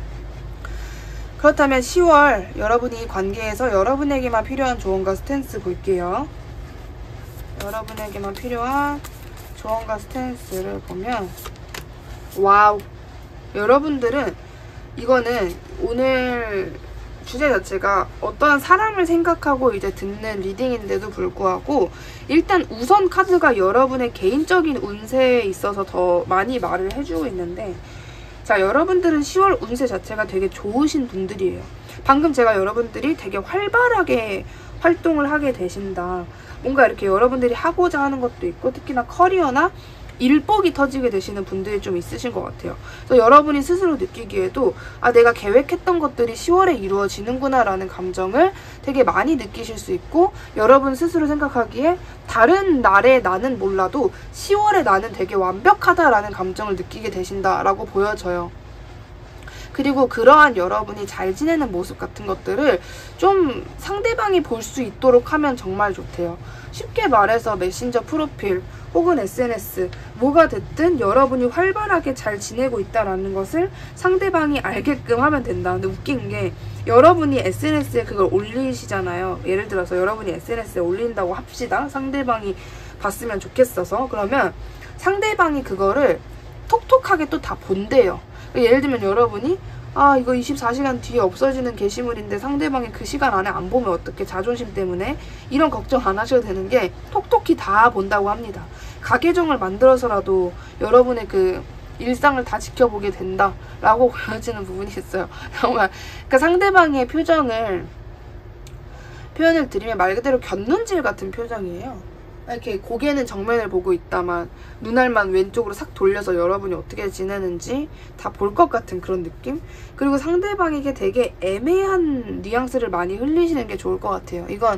그렇다면 시월 여러분이 관계에서 여러분에게만 필요한 조언과 스탠스 볼게요. 여러분에게만 필요한 조언과 스탠스를 보면 와우, 여러분들은 이거는 오늘 주제 자체가 어떠한 사람을 생각하고 이제 듣는 리딩인데도 불구하고 일단 우선 카드가 여러분의 개인적인 운세에 있어서 더 많이 말을 해주고 있는데, 자, 여러분들은 시월 운세 자체가 되게 좋으신 분들이에요. 방금 제가 여러분들이 되게 활발하게 활동을 하게 되신다, 뭔가 이렇게 여러분들이 하고자 하는 것도 있고 특히나 커리어나 일복이 터지게 되시는 분들이 좀 있으신 것 같아요. 그래서 여러분이 스스로 느끼기에도 아, 내가 계획했던 것들이 시월에 이루어지는구나 라는 감정을 되게 많이 느끼실 수 있고, 여러분 스스로 생각하기에 다른 날에 나는 몰라도 시월에 나는 되게 완벽하다라는 감정을 느끼게 되신다라고 보여져요. 그리고 그러한 여러분이 잘 지내는 모습 같은 것들을 좀 상대방이 볼 수 있도록 하면 정말 좋대요. 쉽게 말해서 메신저 프로필 혹은 에스엔에스 뭐가 됐든 여러분이 활발하게 잘 지내고 있다라는 것을 상대방이 알게끔 하면 된다. 근데 웃긴 게 여러분이 에스엔에스에 그걸 올리시잖아요. 예를 들어서 여러분이 에스엔에스에 올린다고 합시다. 상대방이 봤으면 좋겠어서. 그러면 상대방이 그거를 톡톡하게 또 다 본대요. 예를 들면 여러분이 아, 이거 이십사 시간 뒤에 없어지는 게시물인데 상대방이 그 시간 안에 안 보면 어떡해, 자존심 때문에, 이런 걱정 안 하셔도 되는 게 톡톡히 다 본다고 합니다. 가계정을 만들어서라도 여러분의 그 일상을 다 지켜보게 된다라고 보여지는 부분이 있어요. 정말 그러니까 상대방의 표정을 표현을 드리면 말 그대로 곁눈질 같은 표정이에요. 이렇게 고개는 정면을 보고 있다만 눈알만 왼쪽으로 싹 돌려서 여러분이 어떻게 지내는지 다 볼 것 같은 그런 느낌? 그리고 상대방에게 되게 애매한 뉘앙스를 많이 흘리시는 게 좋을 것 같아요. 이건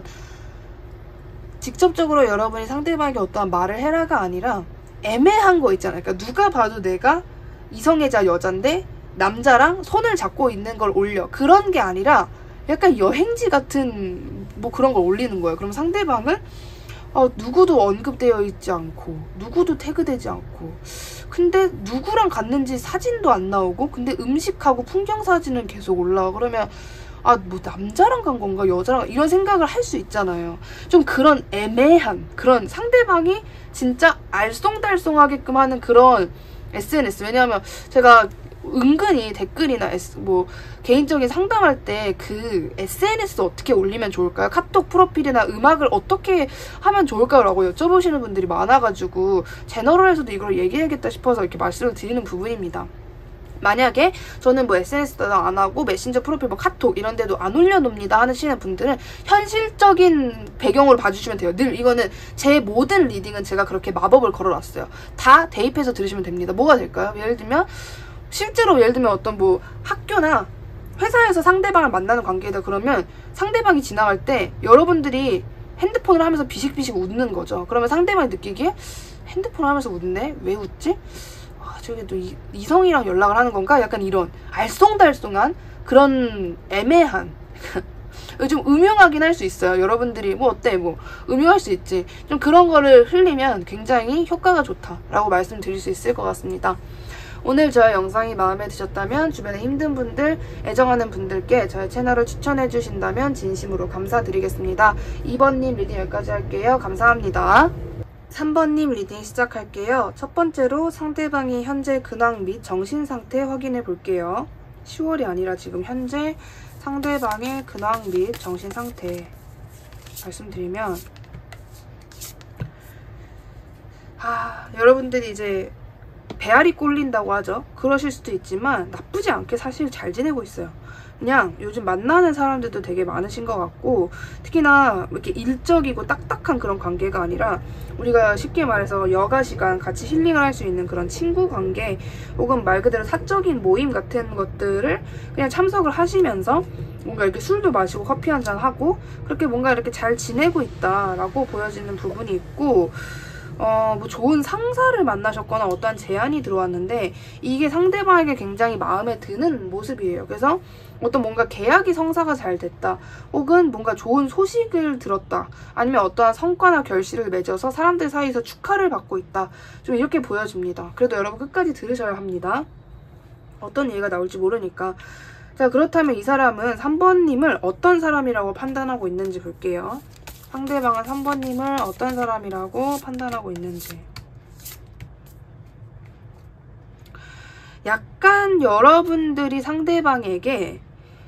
직접적으로 여러분이 상대방에게 어떠한 말을 해라가 아니라 애매한 거 있잖아요. 그러니까 누가 봐도 내가 이성애자 여잔데 남자랑 손을 잡고 있는 걸 올려. 그런 게 아니라 약간 여행지 같은 뭐 그런 걸 올리는 거예요. 그럼 상대방은 어, 누구도 언급되어 있지 않고 누구도 태그되지 않고 근데 누구랑 갔는지 사진도 안 나오고 근데 음식하고 풍경 사진은 계속 올라와. 그러면 아, 뭐 남자랑 간 건가 여자랑, 이런 생각을 할 수 있잖아요. 좀 그런 애매한 그런 상대방이 진짜 알쏭달쏭하게끔 하는 그런 에스엔에스. 왜냐하면 제가 은근히 댓글이나 에스, 뭐 개인적인 상담할 때 그 에스엔에스 어떻게 올리면 좋을까요? 카톡 프로필이나 음악을 어떻게 하면 좋을까요? 라고 여쭤보시는 분들이 많아가지고 제너럴에서도 이걸 얘기해야겠다 싶어서 이렇게 말씀을 드리는 부분입니다. 만약에 저는 뭐 에스엔에스도 안 하고 메신저 프로필 뭐 카톡 이런 데도 안 올려놓습니다 하시는 분들은 현실적인 배경으로 봐주시면 돼요. 늘 이거는 제 모든 리딩은 제가 그렇게 마법을 걸어놨어요. 다 대입해서 들으시면 됩니다. 뭐가 될까요? 예를 들면 실제로 예를 들면 어떤 뭐 학교나 회사에서 상대방을 만나는 관계이다 그러면 상대방이 지나갈 때 여러분들이 핸드폰을 하면서 비식비식 웃는 거죠. 그러면 상대방이 느끼기에 핸드폰을 하면서 웃네? 왜 웃지? 아, 저게 또 이, 이성이랑 연락을 하는 건가? 약간 이런 알쏭달쏭한 그런 애매한 좀 음흉하긴 할 수 있어요. 여러분들이 뭐 어때? 뭐 음흉할 수 있지. 좀 그런 거를 흘리면 굉장히 효과가 좋다라고 말씀드릴 수 있을 것 같습니다. 오늘 저의 영상이 마음에 드셨다면 주변에 힘든 분들, 애정하는 분들께 저의 채널을 추천해 주신다면 진심으로 감사드리겠습니다. 이 번님 리딩 여기까지 할게요. 감사합니다. 삼 번님 리딩 시작할게요. 첫 번째로 상대방의 현재 근황 및 정신상태 확인해 볼게요. 시월이 아니라 지금 현재 상대방의 근황 및 정신상태 말씀드리면 아, 여러분들이 이제 배알이 꼴린다고 하죠. 그러실 수도 있지만 나쁘지 않게 사실 잘 지내고 있어요. 그냥 요즘 만나는 사람들도 되게 많으신 것 같고, 특히나 이렇게 일적이고 딱딱한 그런 관계가 아니라 우리가 쉽게 말해서 여가 시간 같이 힐링을 할 수 있는 그런 친구 관계 혹은 말 그대로 사적인 모임 같은 것들을 그냥 참석을 하시면서 뭔가 이렇게 술도 마시고 커피 한잔 하고 그렇게 뭔가 이렇게 잘 지내고 있다라고 보여지는 부분이 있고, 어, 뭐 좋은 상사를 만나셨거나 어떠한 제안이 들어왔는데 이게 상대방에게 굉장히 마음에 드는 모습이에요. 그래서 어떤 뭔가 계약이 성사가 잘 됐다, 혹은 뭔가 좋은 소식을 들었다, 아니면 어떠한 성과나 결실을 맺어서 사람들 사이에서 축하를 받고 있다, 좀 이렇게 보여집니다. 그래도 여러분 끝까지 들으셔야 합니다. 어떤 얘기가 나올지 모르니까. 자, 그렇다면 이 사람은 삼 번님을 어떤 사람이라고 판단하고 있는지 볼게요. 상대방은 삼 번님을 어떤 사람이라고 판단하고 있는지. 약간 여러분들이 상대방에게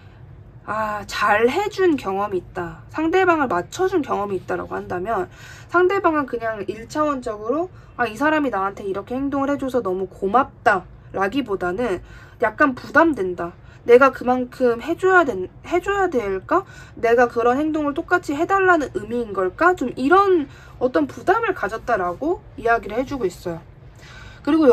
아, 잘 해준 경험이 있다, 상대방을 맞춰준 경험이 있다라고 한다면 상대방은 그냥 일 차원적으로 아, 이 사람이 나한테 이렇게 행동을 해줘서 너무 고맙다 라기보다는 약간 부담된다, 내가 그만큼 해줘야, 된, 해줘야 될까? 내가 그런 행동을 똑같이 해달라는 의미인 걸까? 좀 이런 어떤 부담을 가졌다라고 이야기를 해주고 있어요. 그리고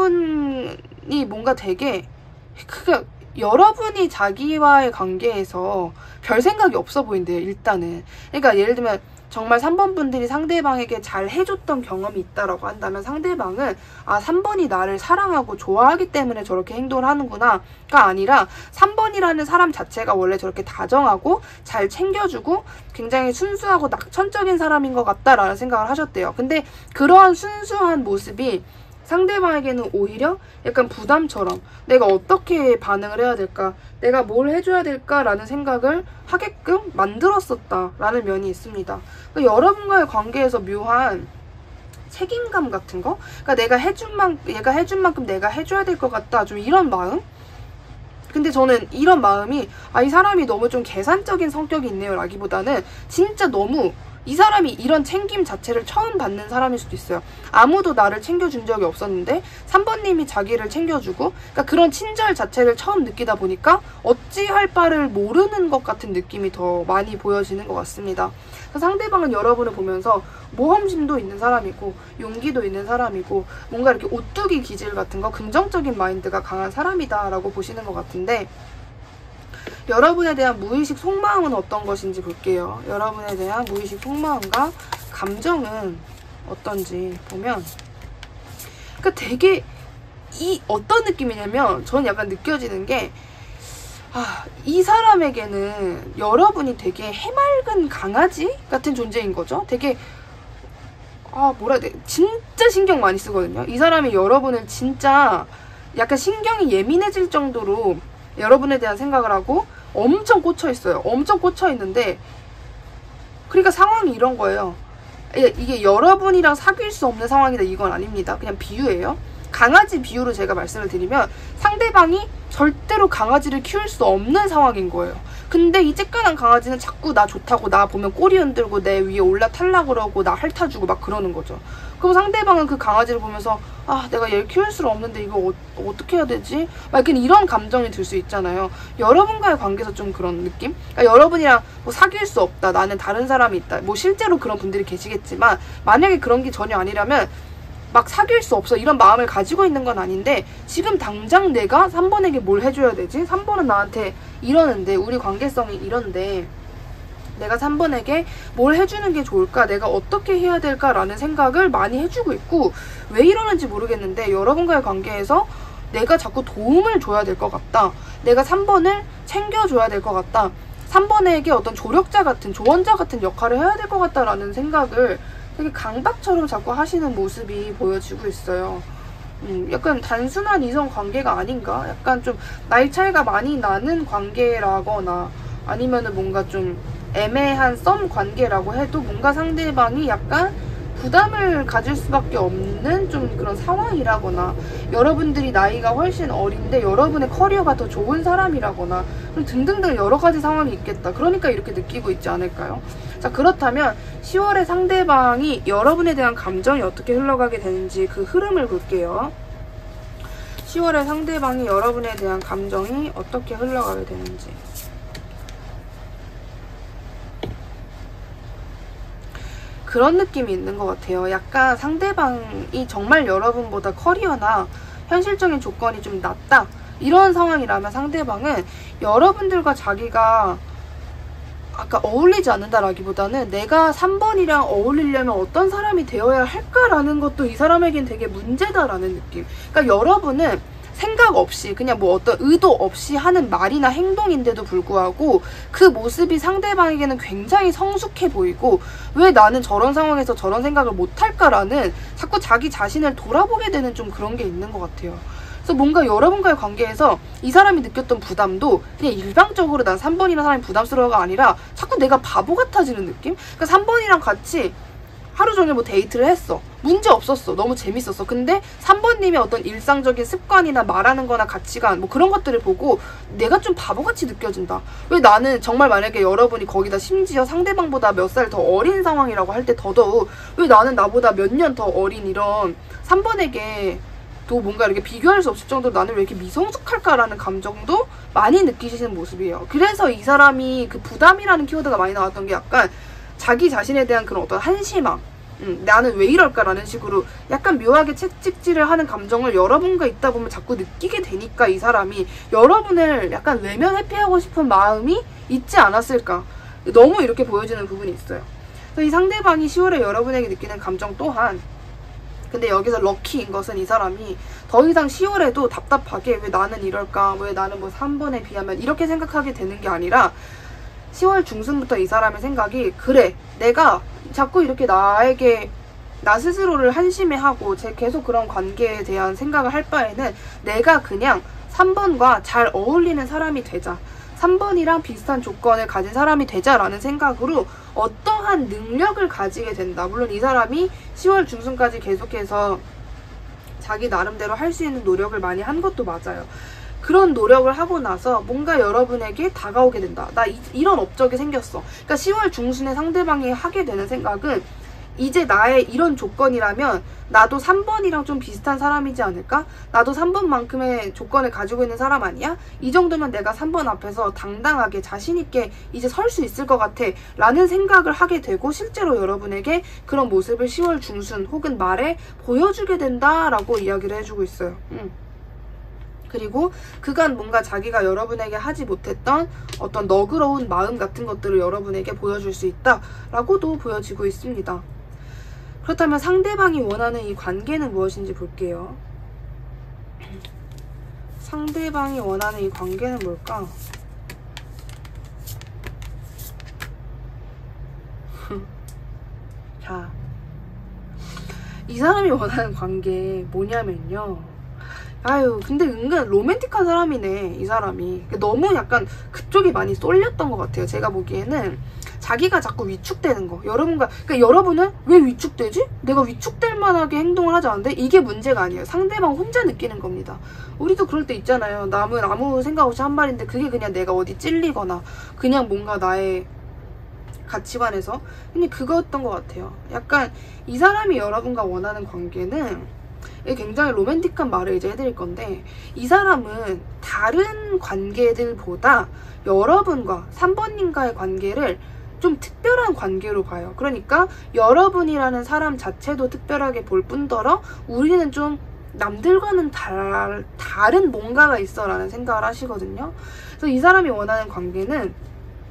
여러분이 뭔가 되게 그게 여러분이 자기와의 관계에서 별 생각이 없어 보인대요, 일단은. 그러니까 예를 들면 정말 삼 번 분들이 상대방에게 잘 해줬던 경험이 있다라고 한다면 상대방은 아, 삼 번이 나를 사랑하고 좋아하기 때문에 저렇게 행동을 하는구나 가 아니라 삼 번이라는 사람 자체가 원래 저렇게 다정하고 잘 챙겨주고 굉장히 순수하고 낙천적인 사람인 것 같다라는 생각을 하셨대요. 근데 그러한 순수한 모습이 상대방에게는 오히려 약간 부담처럼 내가 어떻게 반응을 해야 될까, 내가 뭘 해줘야 될까라는 생각을 하게끔 만들었었다라는 면이 있습니다. 그러니까 여러분과의 관계에서 묘한 책임감 같은 거, 그러니까 내가 해준 만, 얘가 해준 만큼 내가 해줘야 될 것 같다, 좀 이런 마음? 근데 저는 이런 마음이 아, 이 사람이 너무 좀 계산적인 성격이 있네요 라기보다는 진짜 너무 이 사람이 이런 챙김 자체를 처음 받는 사람일 수도 있어요. 아무도 나를 챙겨준 적이 없었는데 삼 번님이 자기를 챙겨주고, 그러니까 그런 친절 자체를 처음 느끼다 보니까 어찌할 바를 모르는 것 같은 느낌이 더 많이 보여지는 것 같습니다. 상대방은 여러분을 보면서 모험심도 있는 사람이고 용기도 있는 사람이고 뭔가 이렇게 오뚜기 기질 같은 거, 긍정적인 마인드가 강한 사람이다 라고 보시는 것 같은데, 여러분에 대한 무의식 속마음은 어떤 것인지 볼게요. 여러분에 대한 무의식 속마음과 감정은 어떤지 보면, 그러니까 되게 이 어떤 느낌이냐면 저는 약간 느껴지는 게 아, 이 사람에게는 여러분이 되게 해맑은 강아지 같은 존재인 거죠. 되게 아, 뭐라 해야 돼, 진짜 신경 많이 쓰거든요. 이 사람이 여러분을 진짜 약간 신경이 예민해질 정도로 여러분에 대한 생각을 하고 엄청 꽂혀 있어요. 엄청 꽂혀 있는데, 그러니까 상황이 이런 거예요. 이게 여러분이랑 사귈 수 없는 상황이다 이건 아닙니다. 그냥 비유예요. 강아지 비유로 제가 말씀을 드리면 상대방이 절대로 강아지를 키울 수 없는 상황인 거예요. 근데 이 쬐깐한 강아지는 자꾸 나 좋다고 나 보면 꼬리 흔들고 내 위에 올라타려고 그러고 나 핥아주고 막 그러는 거죠. 그럼 상대방은 그 강아지를 보면서 아, 내가 얘를 키울 수 없는데 이거 어, 어떻게 해야 되지? 막 이렇게 이런 감정이 들 수 있잖아요. 여러분과의 관계에서 좀 그런 느낌? 그러니까 여러분이랑 뭐 사귈 수 없다, 나는 다른 사람이 있다, 뭐 실제로 그런 분들이 계시겠지만 만약에 그런 게 전혀 아니라면 막 사귈 수 없어 이런 마음을 가지고 있는 건 아닌데, 지금 당장 내가 삼 번에게 뭘 해줘야 되지? 삼 번은 나한테 이러는데, 우리 관계성이 이런데 내가 삼 번에게 뭘 해주는 게 좋을까? 내가 어떻게 해야 될까? 라는 생각을 많이 해주고 있고, 왜 이러는지 모르겠는데 여러분과의 관계에서 내가 자꾸 도움을 줘야 될 것 같다. 내가 삼 번을 챙겨줘야 될 것 같다. 삼 번에게 어떤 조력자 같은, 조언자 같은 역할을 해야 될 것 같다라는 생각을 되게 강박처럼 자꾸 하시는 모습이 보여지고 있어요. 음, 약간 단순한 이성 관계가 아닌가? 약간 좀 나이 차이가 많이 나는 관계라거나 아니면은 뭔가 좀 애매한 썸 관계라고 해도 뭔가 상대방이 약간 부담을 가질 수밖에 없는 좀 그런 상황이라거나, 여러분들이 나이가 훨씬 어린데 여러분의 커리어가 더 좋은 사람이라거나 등등등 여러 가지 상황이 있겠다. 그러니까 이렇게 느끼고 있지 않을까요? 자, 그렇다면 시월에 상대방이 여러분에 대한 감정이 어떻게 흘러가게 되는지 그 흐름을 볼게요. 시월에 상대방이 여러분에 대한 감정이 어떻게 흘러가게 되는지. 그런 느낌이 있는 것 같아요. 약간 상대방이 정말 여러분보다 커리어나 현실적인 조건이 좀 낮다, 이런 상황이라면 상대방은 여러분들과 자기가 아까 어울리지 않는다라기보다는 내가 삼 번이랑 어울리려면 어떤 사람이 되어야 할까라는 것도 이 사람에겐 되게 문제다라는 느낌. 그러니까 여러분은 생각 없이 그냥 뭐 어떤 의도 없이 하는 말이나 행동인데도 불구하고 그 모습이 상대방에게는 굉장히 성숙해 보이고, 왜 나는 저런 상황에서 저런 생각을 못할까라는 자꾸 자기 자신을 돌아보게 되는 좀 그런 게 있는 것 같아요. 그래서 뭔가 여러분과의 관계에서 이 사람이 느꼈던 부담도 그냥 일방적으로 난 삼 번이라는 사람이 부담스러워가 아니라 자꾸 내가 바보 같아지는 느낌? 그러니까 삼 번이랑 같이 하루 종일 뭐 데이트를 했어. 문제 없었어. 너무 재밌었어. 근데 삼 번님의 어떤 일상적인 습관이나 말하는 거나 가치관 뭐 그런 것들을 보고 내가 좀 바보같이 느껴진다. 왜 나는 정말 만약에 여러분이 거기다 심지어 상대방보다 몇 살 더 어린 상황이라고 할 때 더더욱 왜 나는 나보다 몇 년 더 어린 이런 삼 번에게 또 뭔가 이렇게 비교할 수 없을 정도로 나는 왜 이렇게 미성숙할까라는 감정도 많이 느끼시는 모습이에요. 그래서 이 사람이 그 부담이라는 키워드가 많이 나왔던 게 약간 자기 자신에 대한 그런 어떤 한심함, 음, 나는 왜 이럴까라는 식으로 약간 묘하게 채찍질을 하는 감정을 여러분과 있다 보면 자꾸 느끼게 되니까 이 사람이 여러분을 약간 외면 회피하고 싶은 마음이 있지 않았을까. 너무 이렇게 보여지는 부분이 있어요. 그래서 이 상대방이 시월에 여러분에게 느끼는 감정 또한, 근데 여기서 럭키인 것은 이 사람이 더 이상 시월에도 답답하게 왜 나는 이럴까, 왜 나는 뭐 삼 번에 비하면 이렇게 생각하게 되는 게 아니라 시월 중순부터 이 사람의 생각이, 그래 내가 자꾸 이렇게 나에게 나 스스로를 한심해하고 제 계속 그런 관계에 대한 생각을 할 바에는 내가 그냥 삼 번과 잘 어울리는 사람이 되자, 삼 번이랑 비슷한 조건을 가진 사람이 되자라는 생각으로 어떠한 능력을 가지게 된다. 물론 이 사람이 시월 중순까지 계속해서 자기 나름대로 할 수 있는 노력을 많이 한 것도 맞아요. 그런 노력을 하고 나서 뭔가 여러분에게 다가오게 된다. 나 이, 이런 업적이 생겼어. 그러니까 시월 중순에 상대방이 하게 되는 생각은 이제 나의 이런 조건이라면 나도 삼 번이랑 좀 비슷한 사람이지 않을까? 나도 삼 번만큼의 조건을 가지고 있는 사람 아니야? 이 정도면 내가 삼 번 앞에서 당당하게 자신있게 이제 설 수 있을 것 같아 라는 생각을 하게 되고, 실제로 여러분에게 그런 모습을 시월 중순 혹은 말에 보여주게 된다라고 이야기를 해주고 있어요. 음. 그리고 그간 뭔가 자기가 여러분에게 하지 못했던 어떤 너그러운 마음 같은 것들을 여러분에게 보여줄 수 있다라고도 보여지고 있습니다. 그렇다면 상대방이 원하는 이 관계는 무엇인지 볼게요. 상대방이 원하는 이 관계는 뭘까? 자, 이 사람이 원하는 관계 뭐냐면요, 아유 근데 은근 로맨틱한 사람이네 이 사람이. 너무 약간 그쪽이 많이 쏠렸던 것 같아요. 제가 보기에는 자기가 자꾸 위축되는 거, 여러분과, 그러니까 여러분은 왜 위축되지? 내가 위축될 만하게 행동을 하지 않는데 이게 문제가 아니에요. 상대방 혼자 느끼는 겁니다. 우리도 그럴 때 있잖아요. 남은 아무 생각 없이 한 말인데 그게 그냥 내가 어디 찔리거나 그냥 뭔가 나의 가치관에서 그냥 그거였던 것 같아요. 약간 이 사람이 여러분과 원하는 관계는, 굉장히 로맨틱한 말을 이제 해드릴 건데, 이 사람은 다른 관계들보다 여러분과 삼 번님과의 관계를 좀 특별한 관계로 봐요. 그러니까 여러분이라는 사람 자체도 특별하게 볼 뿐더러 우리는 좀 남들과는 달, 다른 뭔가가 있어 라는 생각을 하시거든요. 그래서 이 사람이 원하는 관계는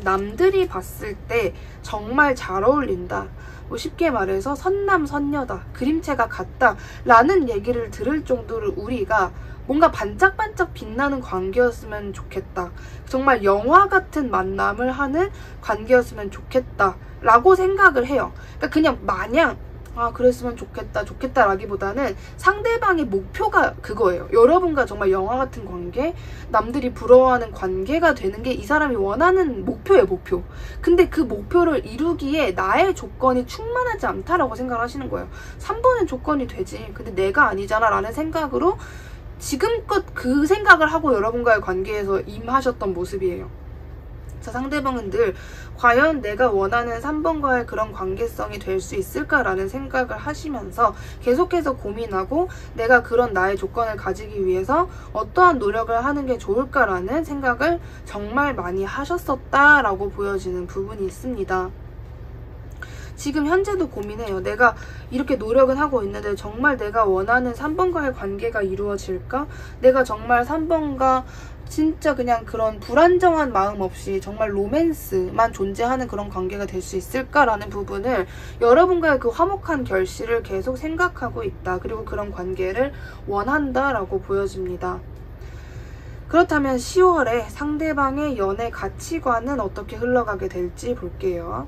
남들이 봤을 때 정말 잘 어울린다, 뭐 쉽게 말해서 선남선녀다, 그림체가 같다 라는 얘기를 들을 정도로 우리가 뭔가 반짝반짝 빛나는 관계였으면 좋겠다, 정말 영화 같은 만남을 하는 관계였으면 좋겠다 라고 생각을 해요. 그러니까 그냥 마냥 아 그랬으면 좋겠다 좋겠다 라기보다는 상대방의 목표가 그거예요. 여러분과 정말 영화 같은 관계, 남들이 부러워하는 관계가 되는 게 이 사람이 원하는 목표예요. 목표. 근데 그 목표를 이루기에 나의 조건이 충분하지 않다라고 생각을 하시는 거예요. 삼 번은 조건이 되지, 근데 내가 아니잖아 라는 생각으로 지금껏 그 생각을 하고 여러분과의 관계에서 임하셨던 모습이에요. 자, 상대방은 늘 과연 내가 원하는 삼 번과의 그런 관계성이 될 수 있을까라는 생각을 하시면서 계속해서 고민하고 내가 그런 나의 조건을 가지기 위해서 어떠한 노력을 하는 게 좋을까라는 생각을 정말 많이 하셨었다라고 보여지는 부분이 있습니다. 지금 현재도 고민해요. 내가 이렇게 노력은 하고 있는데 정말 내가 원하는 삼 번과의 관계가 이루어질까? 내가 정말 삼 번과 진짜 그냥 그런 불안정한 마음 없이 정말 로맨스만 존재하는 그런 관계가 될 수 있을까라는 부분을 여러분과의 그 화목한 결실을 계속 생각하고 있다. 그리고 그런 관계를 원한다라고 보여집니다. 그렇다면 시월에 상대방의 연애 가치관은 어떻게 흘러가게 될지 볼게요.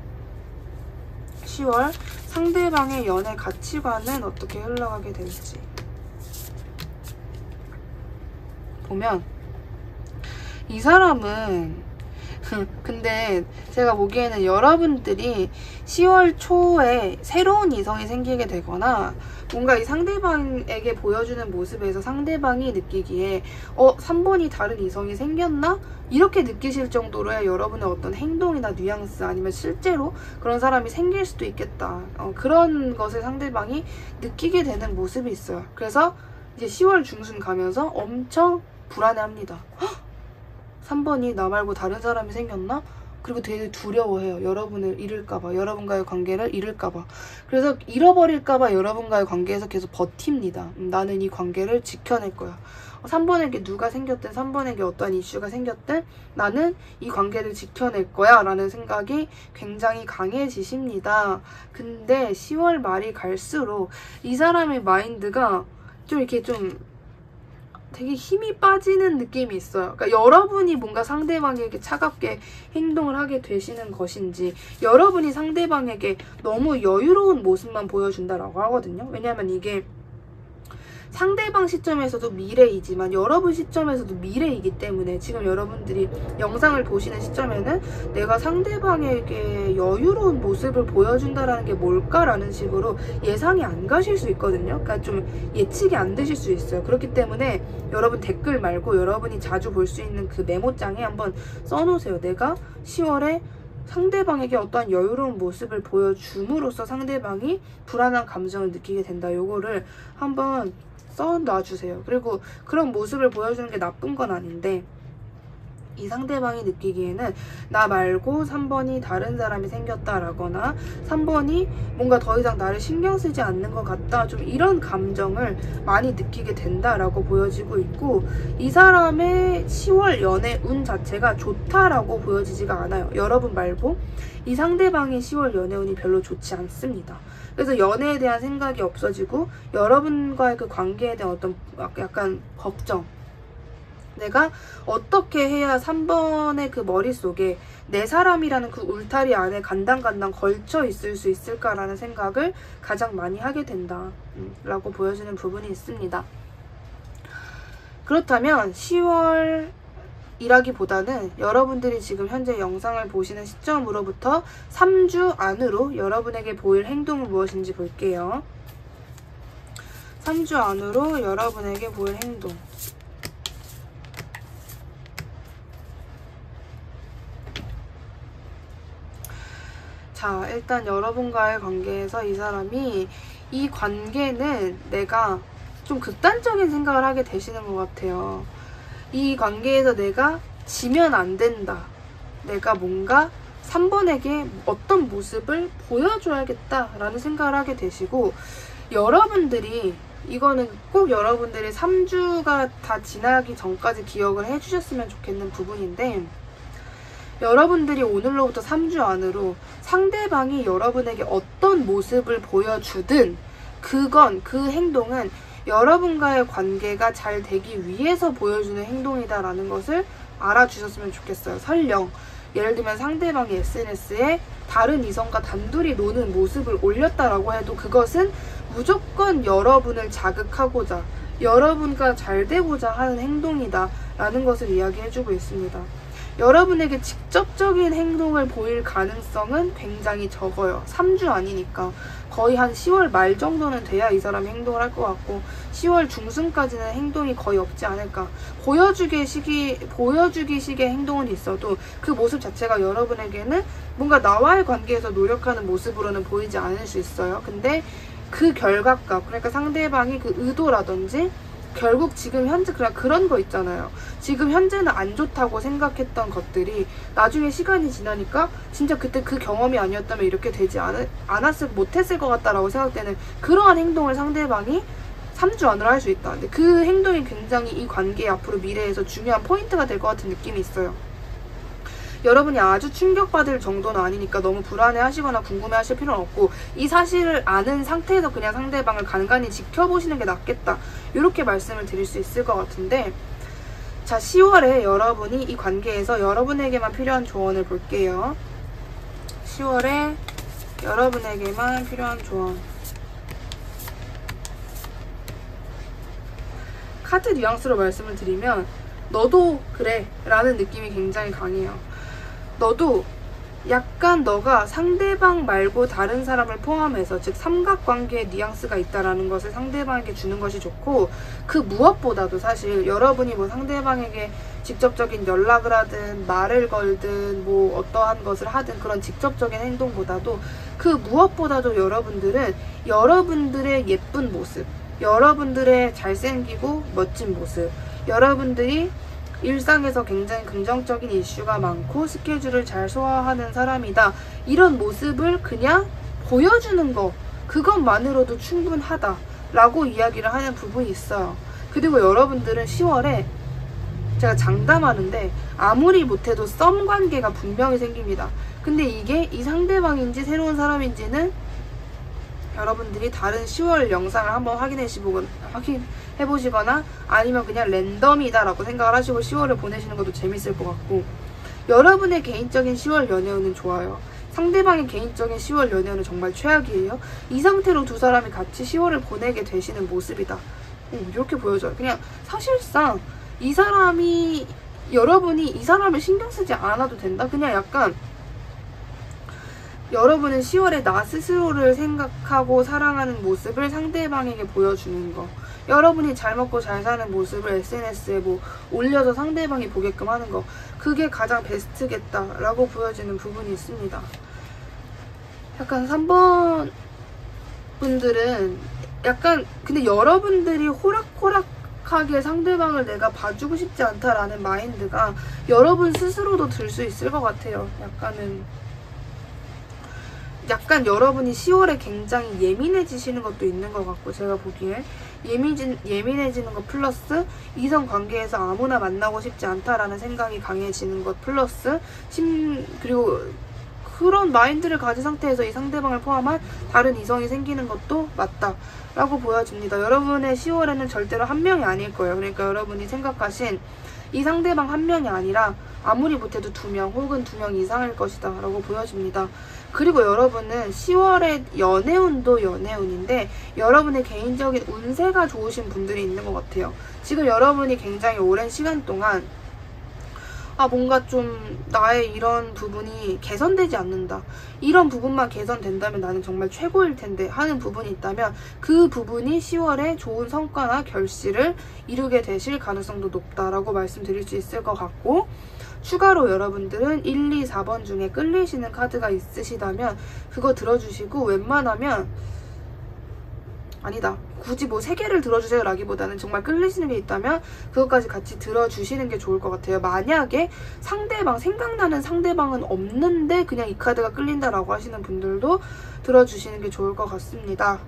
시월 상대방의 연애 가치관은 어떻게 흘러가게 될지 보면 이 사람은 근데 제가 보기에는 여러분들이 시월 초에 새로운 이성이 생기게 되거나 뭔가 이 상대방에게 보여주는 모습에서 상대방이 느끼기에 어? 삼 번이 다른 이성이 생겼나? 이렇게 느끼실 정도로의 여러분의 어떤 행동이나 뉘앙스 아니면 실제로 그런 사람이 생길 수도 있겠다. 어, 그런 것을 상대방이 느끼게 되는 모습이 있어요. 그래서 이제 시월 중순 가면서 엄청 불안해합니다. 헉! 삼 번이 나 말고 다른 사람이 생겼나? 그리고 되게 두려워해요. 여러분을 잃을까봐, 여러분과의 관계를 잃을까봐. 그래서 잃어버릴까봐 여러분과의 관계에서 계속 버팁니다. 음, 나는 이 관계를 지켜낼 거야. 삼 번에게 누가 생겼든 삼 번에게 어떠한 이슈가 생겼든 나는 이 관계를 지켜낼 거야 라는 생각이 굉장히 강해지십니다. 근데 시월 말이 갈수록 이 사람의 마인드가 좀 이렇게 좀 되게 힘이 빠지는 느낌이 있어요. 그러니까 여러분이 뭔가 상대방에게 차갑게 행동을 하게 되시는 것인지 여러분이 상대방에게 너무 여유로운 모습만 보여준다라고 하거든요. 왜냐하면 이게 상대방 시점에서도 미래이지만 여러분 시점에서도 미래이기 때문에 지금 여러분들이 영상을 보시는 시점에는 내가 상대방에게 여유로운 모습을 보여준다라는 게 뭘까라는 식으로 예상이 안 가실 수 있거든요. 그러니까 좀 예측이 안 되실 수 있어요. 그렇기 때문에 여러분 댓글 말고 여러분이 자주 볼 수 있는 그 메모장에 한번 써놓으세요. 내가 시월에 상대방에게 어떠한 여유로운 모습을 보여줌으로써 상대방이 불안한 감정을 느끼게 된다. 요거를 한번 써놔주세요. 그리고 그런 모습을 보여주는 게 나쁜 건 아닌데 이 상대방이 느끼기에는 나 말고 삼 번이 다른 사람이 생겼다라거나 삼 번이 뭔가 더 이상 나를 신경 쓰지 않는 것 같다, 좀 이런 감정을 많이 느끼게 된다라고 보여지고 있고 이 사람의 시월 연애 운 자체가 좋다라고 보여지지가 않아요. 여러분 말고 이 상대방의 시월 연애 운이 별로 좋지 않습니다. 그래서 연애에 대한 생각이 없어지고 여러분과의 그 관계에 대한 어떤 약간 걱정, 내가 어떻게 해야 삼 번의 그 머릿속에 내 사람이라는 그 울타리 안에 간당간당 걸쳐 있을 수 있을까라는 생각을 가장 많이 하게 된다 라고 보여지는 부분이 있습니다. 그렇다면 시월 이라기보다는 여러분들이 지금 현재 영상을 보시는 시점으로부터 삼 주 안으로 여러분에게 보일 행동은 무엇인지 볼게요. 삼 주 안으로 여러분에게 보일 행동. 자, 일단 여러분과의 관계에서 이 사람이 이 관계는 내가 좀 극단적인 생각을 하게 되시는 것 같아요. 이 관계에서 내가 지면 안 된다. 내가 뭔가 삼 번에게 어떤 모습을 보여줘야겠다라는 생각을 하게 되시고 여러분들이 이거는 꼭 여러분들이 삼 주가 다 지나기 전까지 기억을 해주셨으면 좋겠는 부분인데 여러분들이 오늘로부터 삼 주 안으로 상대방이 여러분에게 어떤 모습을 보여주든 그건, 그 행동은 여러분과의 관계가 잘 되기 위해서 보여주는 행동이다라는 것을 알아주셨으면 좋겠어요. 설령 예를 들면 상대방이 에스엔에스에 다른 이성과 단둘이 노는 모습을 올렸다라고 해도 그것은 무조건 여러분을 자극하고자, 여러분과 잘 되고자 하는 행동이다 라는 것을 이야기해주고 있습니다. 여러분에게 직접적인 행동을 보일 가능성은 굉장히 적어요. 삼 주 아니니까 거의 한 시월 말 정도는 돼야 이 사람이 행동을 할 것 같고 시월 중순까지는 행동이 거의 없지 않을까. 보여주기 시기, 보여주기 식의 행동은 있어도 그 모습 자체가 여러분에게는 뭔가 나와의 관계에서 노력하는 모습으로는 보이지 않을 수 있어요. 근데 그 결과값, 그러니까 상대방이 그 의도라든지 결국 지금 현재 그냥 그런 거 있잖아요. 지금 현재는 안 좋다고 생각했던 것들이 나중에 시간이 지나니까 진짜 그때 그 경험이 아니었다면 이렇게 되지 않, 않았을 못했을 것 같다라고 생각되는 그러한 행동을 상대방이 삼 주 안으로 할 수 있다. 근데 그 행동이 굉장히 이 관계의 앞으로 미래에서 중요한 포인트가 될 것 같은 느낌이 있어요. 여러분이 아주 충격받을 정도는 아니니까 너무 불안해하시거나 궁금해하실 필요는 없고 이 사실을 아는 상태에서 그냥 상대방을 간간히 지켜보시는 게 낫겠다 이렇게 말씀을 드릴 수 있을 것 같은데, 자 시월에 여러분이 이 관계에서 여러분에게만 필요한 조언을 볼게요. 시월에 여러분에게만 필요한 조언. 카드 뉘앙스로 말씀을 드리면 너도 그래 라는 느낌이 굉장히 강해요. 너도 약간 너가 상대방 말고 다른 사람을 포함해서 즉 삼각관계의 뉘앙스가 있다라는 것을 상대방에게 주는 것이 좋고, 그 무엇보다도 사실 여러분이 뭐 상대방에게 직접적인 연락을 하든 말을 걸든 뭐 어떠한 것을 하든 그런 직접적인 행동보다도 그 무엇보다도 여러분들은 여러분들의 예쁜 모습, 여러분들의 잘생기고 멋진 모습, 여러분들이 일상에서 굉장히 긍정적인 이슈가 많고 스케줄을 잘 소화하는 사람이다 이런 모습을 그냥 보여주는 거, 그것만으로도 충분하다 라고 이야기를 하는 부분이 있어요. 그리고 여러분들은 시월에 제가 장담하는데 아무리 못해도 썸 관계가 분명히 생깁니다. 근데 이게 이 상대방인지 새로운 사람인지는 여러분들이 다른 시월 영상을 한번 확인해보시거나 확인해보시거나 아니면 그냥 랜덤이다 라고 생각을 하시고 시월을 보내시는 것도 재밌을 것 같고, 여러분의 개인적인 시월 연애운은 좋아요. 상대방의 개인적인 시월 연애운은 정말 최악이에요. 이 상태로 두 사람이 같이 시월을 보내게 되시는 모습이다. 음, 이렇게 보여져요. 그냥 사실상 이 사람이, 여러분이 이 사람을 신경 쓰지 않아도 된다? 그냥 약간 여러분은 시월에 나 스스로를 생각하고 사랑하는 모습을 상대방에게 보여주는 거, 여러분이 잘 먹고 잘 사는 모습을 에스엔에스에 뭐 올려서 상대방이 보게끔 하는 거, 그게 가장 베스트겠다라고 보여지는 부분이 있습니다. 약간 삼 번 분들은 약간 근데 여러분들이 호락호락하게 상대방을 내가 봐주고 싶지 않다라는 마인드가 여러분 스스로도 들 수 있을 것 같아요. 약간은 약간 여러분이 시월에 굉장히 예민해지시는 것도 있는 것 같고, 제가 보기에 예민해진, 예민해지는 것 플러스 이성 관계에서 아무나 만나고 싶지 않다라는 생각이 강해지는 것 플러스 심, 그리고 그런 마인드를 가진 상태에서 이 상대방을 포함한 다른 이성이 생기는 것도 맞다 라고 보여집니다. 여러분의 시월에는 절대로 한 명이 아닐 거예요. 그러니까 여러분이 생각하신 이 상대방 한 명이 아니라 아무리 못해도 두 명 혹은 두 명 이상일 것이다 라고 보여집니다. 그리고 여러분은 시월의 연애운도 연애운인데 여러분의 개인적인 운세가 좋으신 분들이 있는 것 같아요. 지금 여러분이 굉장히 오랜 시간 동안 아 뭔가 좀 나의 이런 부분이 개선되지 않는다, 이런 부분만 개선된다면 나는 정말 최고일 텐데 하는 부분이 있다면 그 부분이 시월에 좋은 성과나 결실을 이루게 되실 가능성도 높다라고 말씀드릴 수 있을 것 같고, 추가로 여러분들은 일, 이, 사 번 중에 끌리시는 카드가 있으시다면 그거 들어주시고, 웬만하면 아니다 굳이 뭐 세 개를 들어주세요 라기보다는 정말 끌리시는 게 있다면 그것까지 같이 들어주시는 게 좋을 것 같아요. 만약에 상대방, 생각나는 상대방은 없는데 그냥 이 카드가 끌린다 라고 하시는 분들도 들어주시는 게 좋을 것 같습니다.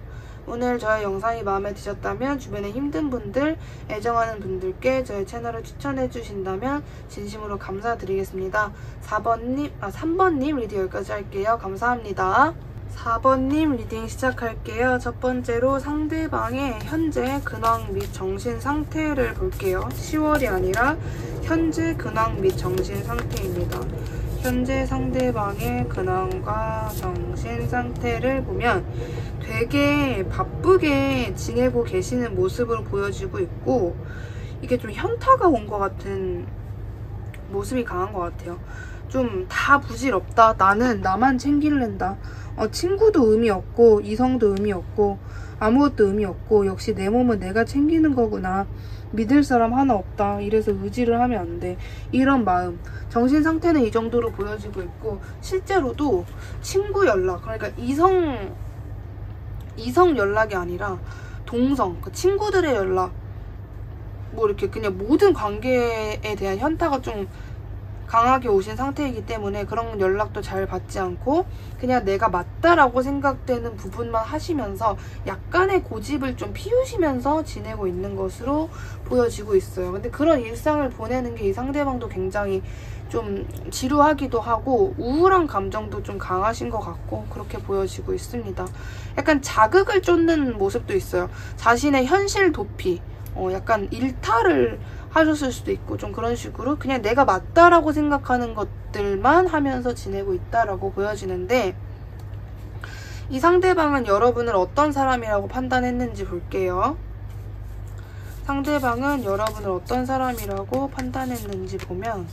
오늘 저의 영상이 마음에 드셨다면 주변에 힘든 분들, 애정하는 분들께 저의 채널을 추천해 주신다면 진심으로 감사드리겠습니다. 사 번님, 아 삼 번님 리딩 여기까지 할게요. 감사합니다. 사 번님 리딩 시작할게요. 첫 번째로 상대방의 현재 근황 및 정신 상태를 볼게요. 시월이 아니라 현재 근황 및 정신 상태입니다. 현재 상대방의 근황과 정신 상태를 보면 되게 바쁘게 지내고 계시는 모습으로 보여지고 있고, 이게 좀 현타가 온 것 같은 모습이 강한 것 같아요. 좀 다 부질없다. 나는 나만 챙길랜다. 어, 친구도 의미 없고 이성도 의미 없고 아무것도 의미 없고 역시 내 몸은 내가 챙기는 거구나. 믿을 사람 하나 없다. 이래서 의지를 하면 안 돼. 이런 마음. 정신 상태는 이 정도로 보여지고 있고, 실제로도 친구 연락, 그러니까 이성 이성 연락이 아니라 동성, 그 친구들의 연락, 뭐 이렇게 그냥 모든 관계에 대한 현타가 좀 강하게 오신 상태이기 때문에 그런 연락도 잘 받지 않고 그냥 내가 맞다라고 생각되는 부분만 하시면서 약간의 고집을 좀 피우시면서 지내고 있는 것으로 보여지고 있어요. 근데 그런 일상을 보내는 게 이 상대방도 굉장히 좀 지루하기도 하고 우울한 감정도 좀 강하신 것 같고 그렇게 보여지고 있습니다. 약간 자극을 쫓는 모습도 있어요. 자신의 현실 도피, 어, 약간 일탈을 하셨을 수도 있고 좀 그런 식으로 그냥 내가 맞다라고 생각하는 것들만 하면서 지내고 있다라고 보여지는데, 이 상대방은 여러분을 어떤 사람이라고 판단했는지 볼게요. 상대방은 여러분을 어떤 사람이라고 판단했는지 보면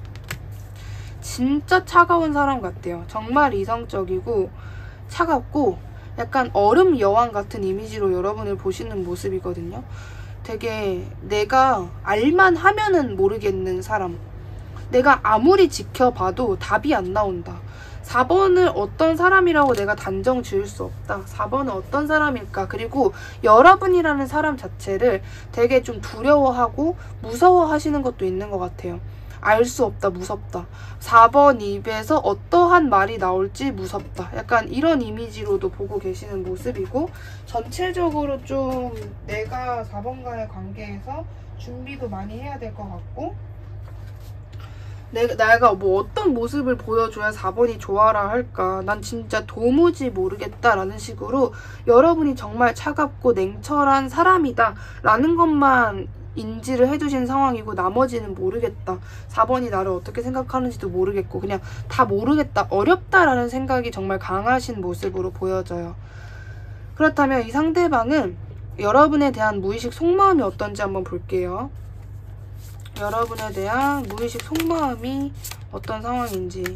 진짜 차가운 사람 같아요. 정말 이성적이고 차갑고 약간 얼음 여왕 같은 이미지로 여러분을 보시는 모습이거든요. 되게 내가 알만 하면은 모르겠는 사람, 내가 아무리 지켜봐도 답이 안 나온다. 사 번을 어떤 사람이라고 내가 단정 지을 수 없다. 사 번은 어떤 사람일까? 그리고 여러분이라는 사람 자체를 되게 좀 두려워하고 무서워하시는 것도 있는 것 같아요. 알 수 없다, 무섭다. 사 번 입에서 어떠한 말이 나올지 무섭다. 약간 이런 이미지로도 보고 계시는 모습이고, 전체적으로 좀 내가 사 번과의 관계에서 준비도 많이 해야 될 것 같고, 내가, 내가 뭐 어떤 모습을 보여줘야 사 번이 좋아라 할까? 난 진짜 도무지 모르겠다라는 식으로 여러분이 정말 차갑고 냉철한 사람이다 라는 것만 인지를 해주신 상황이고, 나머지는 모르겠다. 사 번이 나를 어떻게 생각하는지도 모르겠고 그냥 다 모르겠다, 어렵다라는 생각이 정말 강하신 모습으로 보여져요. 그렇다면 이 상대방은 여러분에 대한 무의식 속마음이 어떤지 한번 볼게요. 여러분에 대한 무의식 속마음이 어떤 상황인지.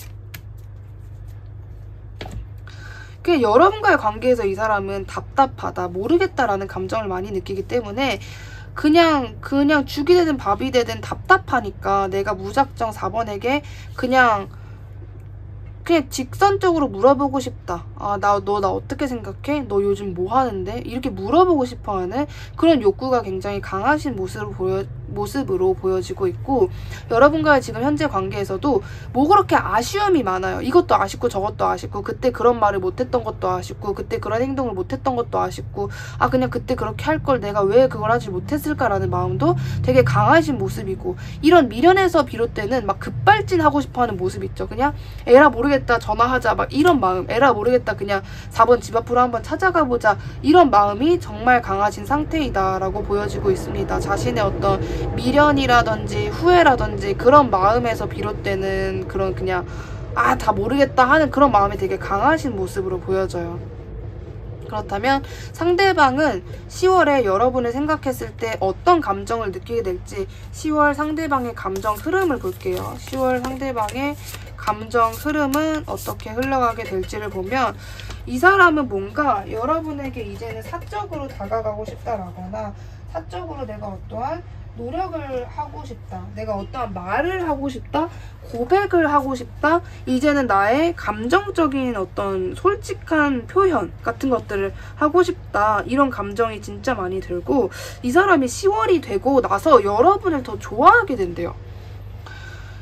그냥 여러분과의 관계에서 이 사람은 답답하다, 모르겠다라는 감정을 많이 느끼기 때문에 그냥 그냥 죽이 되든 밥이 되든 답답하니까 내가 무작정 사 번에게 그냥 그냥 직선적으로 물어보고 싶다. 아, 나, 너 나 어떻게 생각해? 너 요즘 뭐 하는데? 이렇게 물어보고 싶어하는 그런 욕구가 굉장히 강하신 모습으로 보여, 모습으로 보여지고 있고, 여러분과의 지금 현재 관계에서도 뭐 그렇게 아쉬움이 많아요. 이것도 아쉽고 저것도 아쉽고, 그때 그런 말을 못했던 것도 아쉽고, 그때 그런 행동을 못했던 것도 아쉽고, 아 그냥 그때 그렇게 할 걸 내가 왜 그걸 하지 못했을까라는 마음도 되게 강하신 모습이고, 이런 미련에서 비롯되는 막 급발진하고 싶어하는 모습 있죠. 그냥 에라 모르겠다 전화하자 막 이런 마음, 에라 모르겠다 그냥 사 번 집 앞으로 한번 찾아가 보자, 이런 마음이 정말 강하신 상태이다 라고 보여지고 있습니다. 자신의 어떤 미련이라든지 후회라든지 그런 마음에서 비롯되는 그런 그냥 아 다 모르겠다 하는 그런 마음이 되게 강하신 모습으로 보여져요. 그렇다면 상대방은 시월에 여러분을 생각했을 때 어떤 감정을 느끼게 될지 시월 상대방의 감정 흐름을 볼게요. 시월 상대방의 감정 흐름은 어떻게 흘러가게 될지를 보면, 이 사람은 뭔가 여러분에게 이제는 사적으로 다가가고 싶다라거나 사적으로 내가 어떠한 노력을 하고 싶다, 내가 어떠한 말을 하고 싶다, 고백을 하고 싶다, 이제는 나의 감정적인 어떤 솔직한 표현 같은 것들을 하고 싶다, 이런 감정이 진짜 많이 들고, 이 사람이 시월이 되고 나서 여러분을 더 좋아하게 된대요.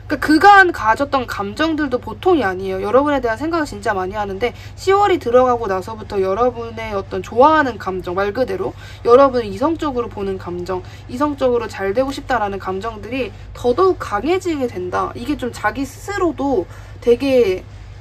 그러니까 그간 가졌던 감정들도 보통이 아니에요. 여러분에 대한 생각을 진짜 많이 하는데 시월이 들어가고 나서부터 여러분의 어떤 좋아하는 감정, 말 그대로 여러분을 이성적으로 보는 감정, 이성적으로 잘 되고 싶다라는 감정들이 더더욱 강해지게 된다. 이게 좀 자기 스스로도 되게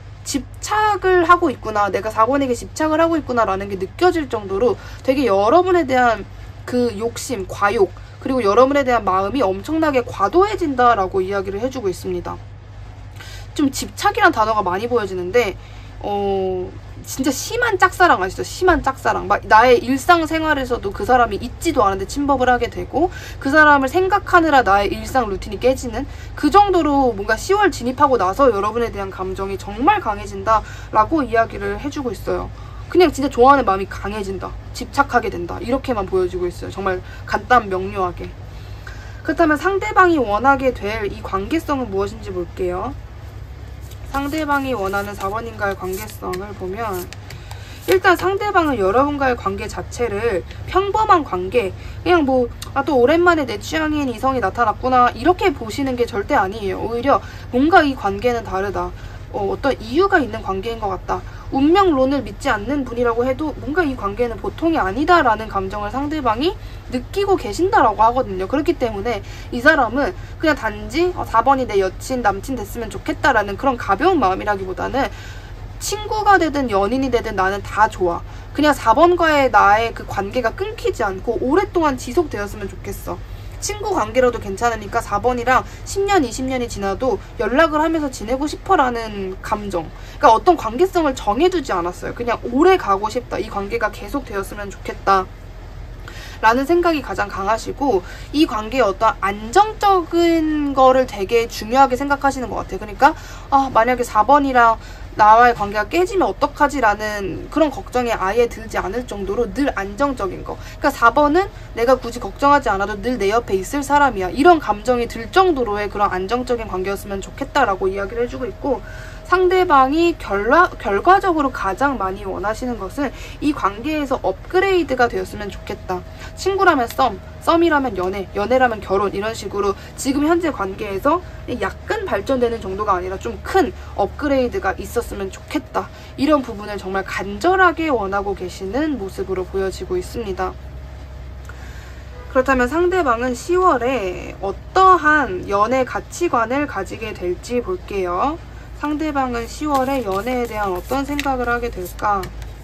집착을 하고 있구나, 내가 사 번에게 집착을 하고 있구나 라는 게 느껴질 정도로 되게 여러분에 대한 그 욕심, 과욕, 그리고 여러분에 대한 마음이 엄청나게 과도해진다라고 이야기를 해주고 있습니다. 좀 집착이란 단어가 많이 보여지는데 어 진짜 심한 짝사랑 아시죠? 심한 짝사랑. 막 나의 일상생활에서도 그 사람이 있지도 않은데 침범을 하게 되고 그 사람을 생각하느라 나의 일상 루틴이 깨지는 그 정도로 뭔가 시월 진입하고 나서 여러분에 대한 감정이 정말 강해진다라고 이야기를 해주고 있어요. 그냥 진짜 좋아하는 마음이 강해진다, 집착하게 된다, 이렇게만 보여지고 있어요. 정말 간단 명료하게. 그렇다면 상대방이 원하게 될 이 관계성은 무엇인지 볼게요. 상대방이 원하는 사 번인가의 관계성을 보면 일단 상대방은 여러분과의 관계 자체를 평범한 관계, 그냥 뭐 아 또 오랜만에 내 취향인 이성이 나타났구나 이렇게 보시는 게 절대 아니에요. 오히려 뭔가 이 관계는 다르다, 어, 어떤 이유가 있는 관계인 것 같다, 운명론을 믿지 않는 분이라고 해도 뭔가 이 관계는 보통이 아니다라는 감정을 상대방이 느끼고 계신다라고 하거든요. 그렇기 때문에 이 사람은 그냥 단지 사 번이 내 여친, 남친 됐으면 좋겠다라는 그런 가벼운 마음이라기보다는 친구가 되든 연인이 되든 나는 다 좋아, 그냥 사 번과의 나의 그 관계가 끊기지 않고 오랫동안 지속되었으면 좋겠어, 친구 관계라도 괜찮으니까 사 번이랑 십 년, 이십 년이 지나도 연락을 하면서 지내고 싶어라는 감정. 그러니까 어떤 관계성을 정해두지 않았어요. 그냥 오래 가고 싶다, 이 관계가 계속 되었으면 좋겠다 라는 생각이 가장 강하시고, 이 관계의 어떤 안정적인 거를 되게 중요하게 생각하시는 것 같아요. 그러니까 아 만약에 사 번이랑 나와의 관계가 깨지면 어떡하지 라는 그런 걱정이 아예 들지 않을 정도로 늘 안정적인 거. 그러니까 사 번은 내가 굳이 걱정하지 않아도 늘 내 옆에 있을 사람이야, 이런 감정이 들 정도로의 그런 안정적인 관계였으면 좋겠다라고 이야기를 해주고 있고, 상대방이 결과, 결과적으로 가장 많이 원하시는 것은 이 관계에서 업그레이드가 되었으면 좋겠다. 친구라면 썸, 썸이라면 연애, 연애라면 결혼, 이런 식으로 지금 현재 관계에서 약간 발전되는 정도가 아니라 좀 큰 업그레이드가 있었으면 좋겠다, 이런 부분을 정말 간절하게 원하고 계시는 모습으로 보여지고 있습니다. 그렇다면 상대방은 시월에 어떠한 연애 가치관을 가지게 될지 볼게요. 상대방은 시월에 연애에 대한 어떤 생각을 하게 될까?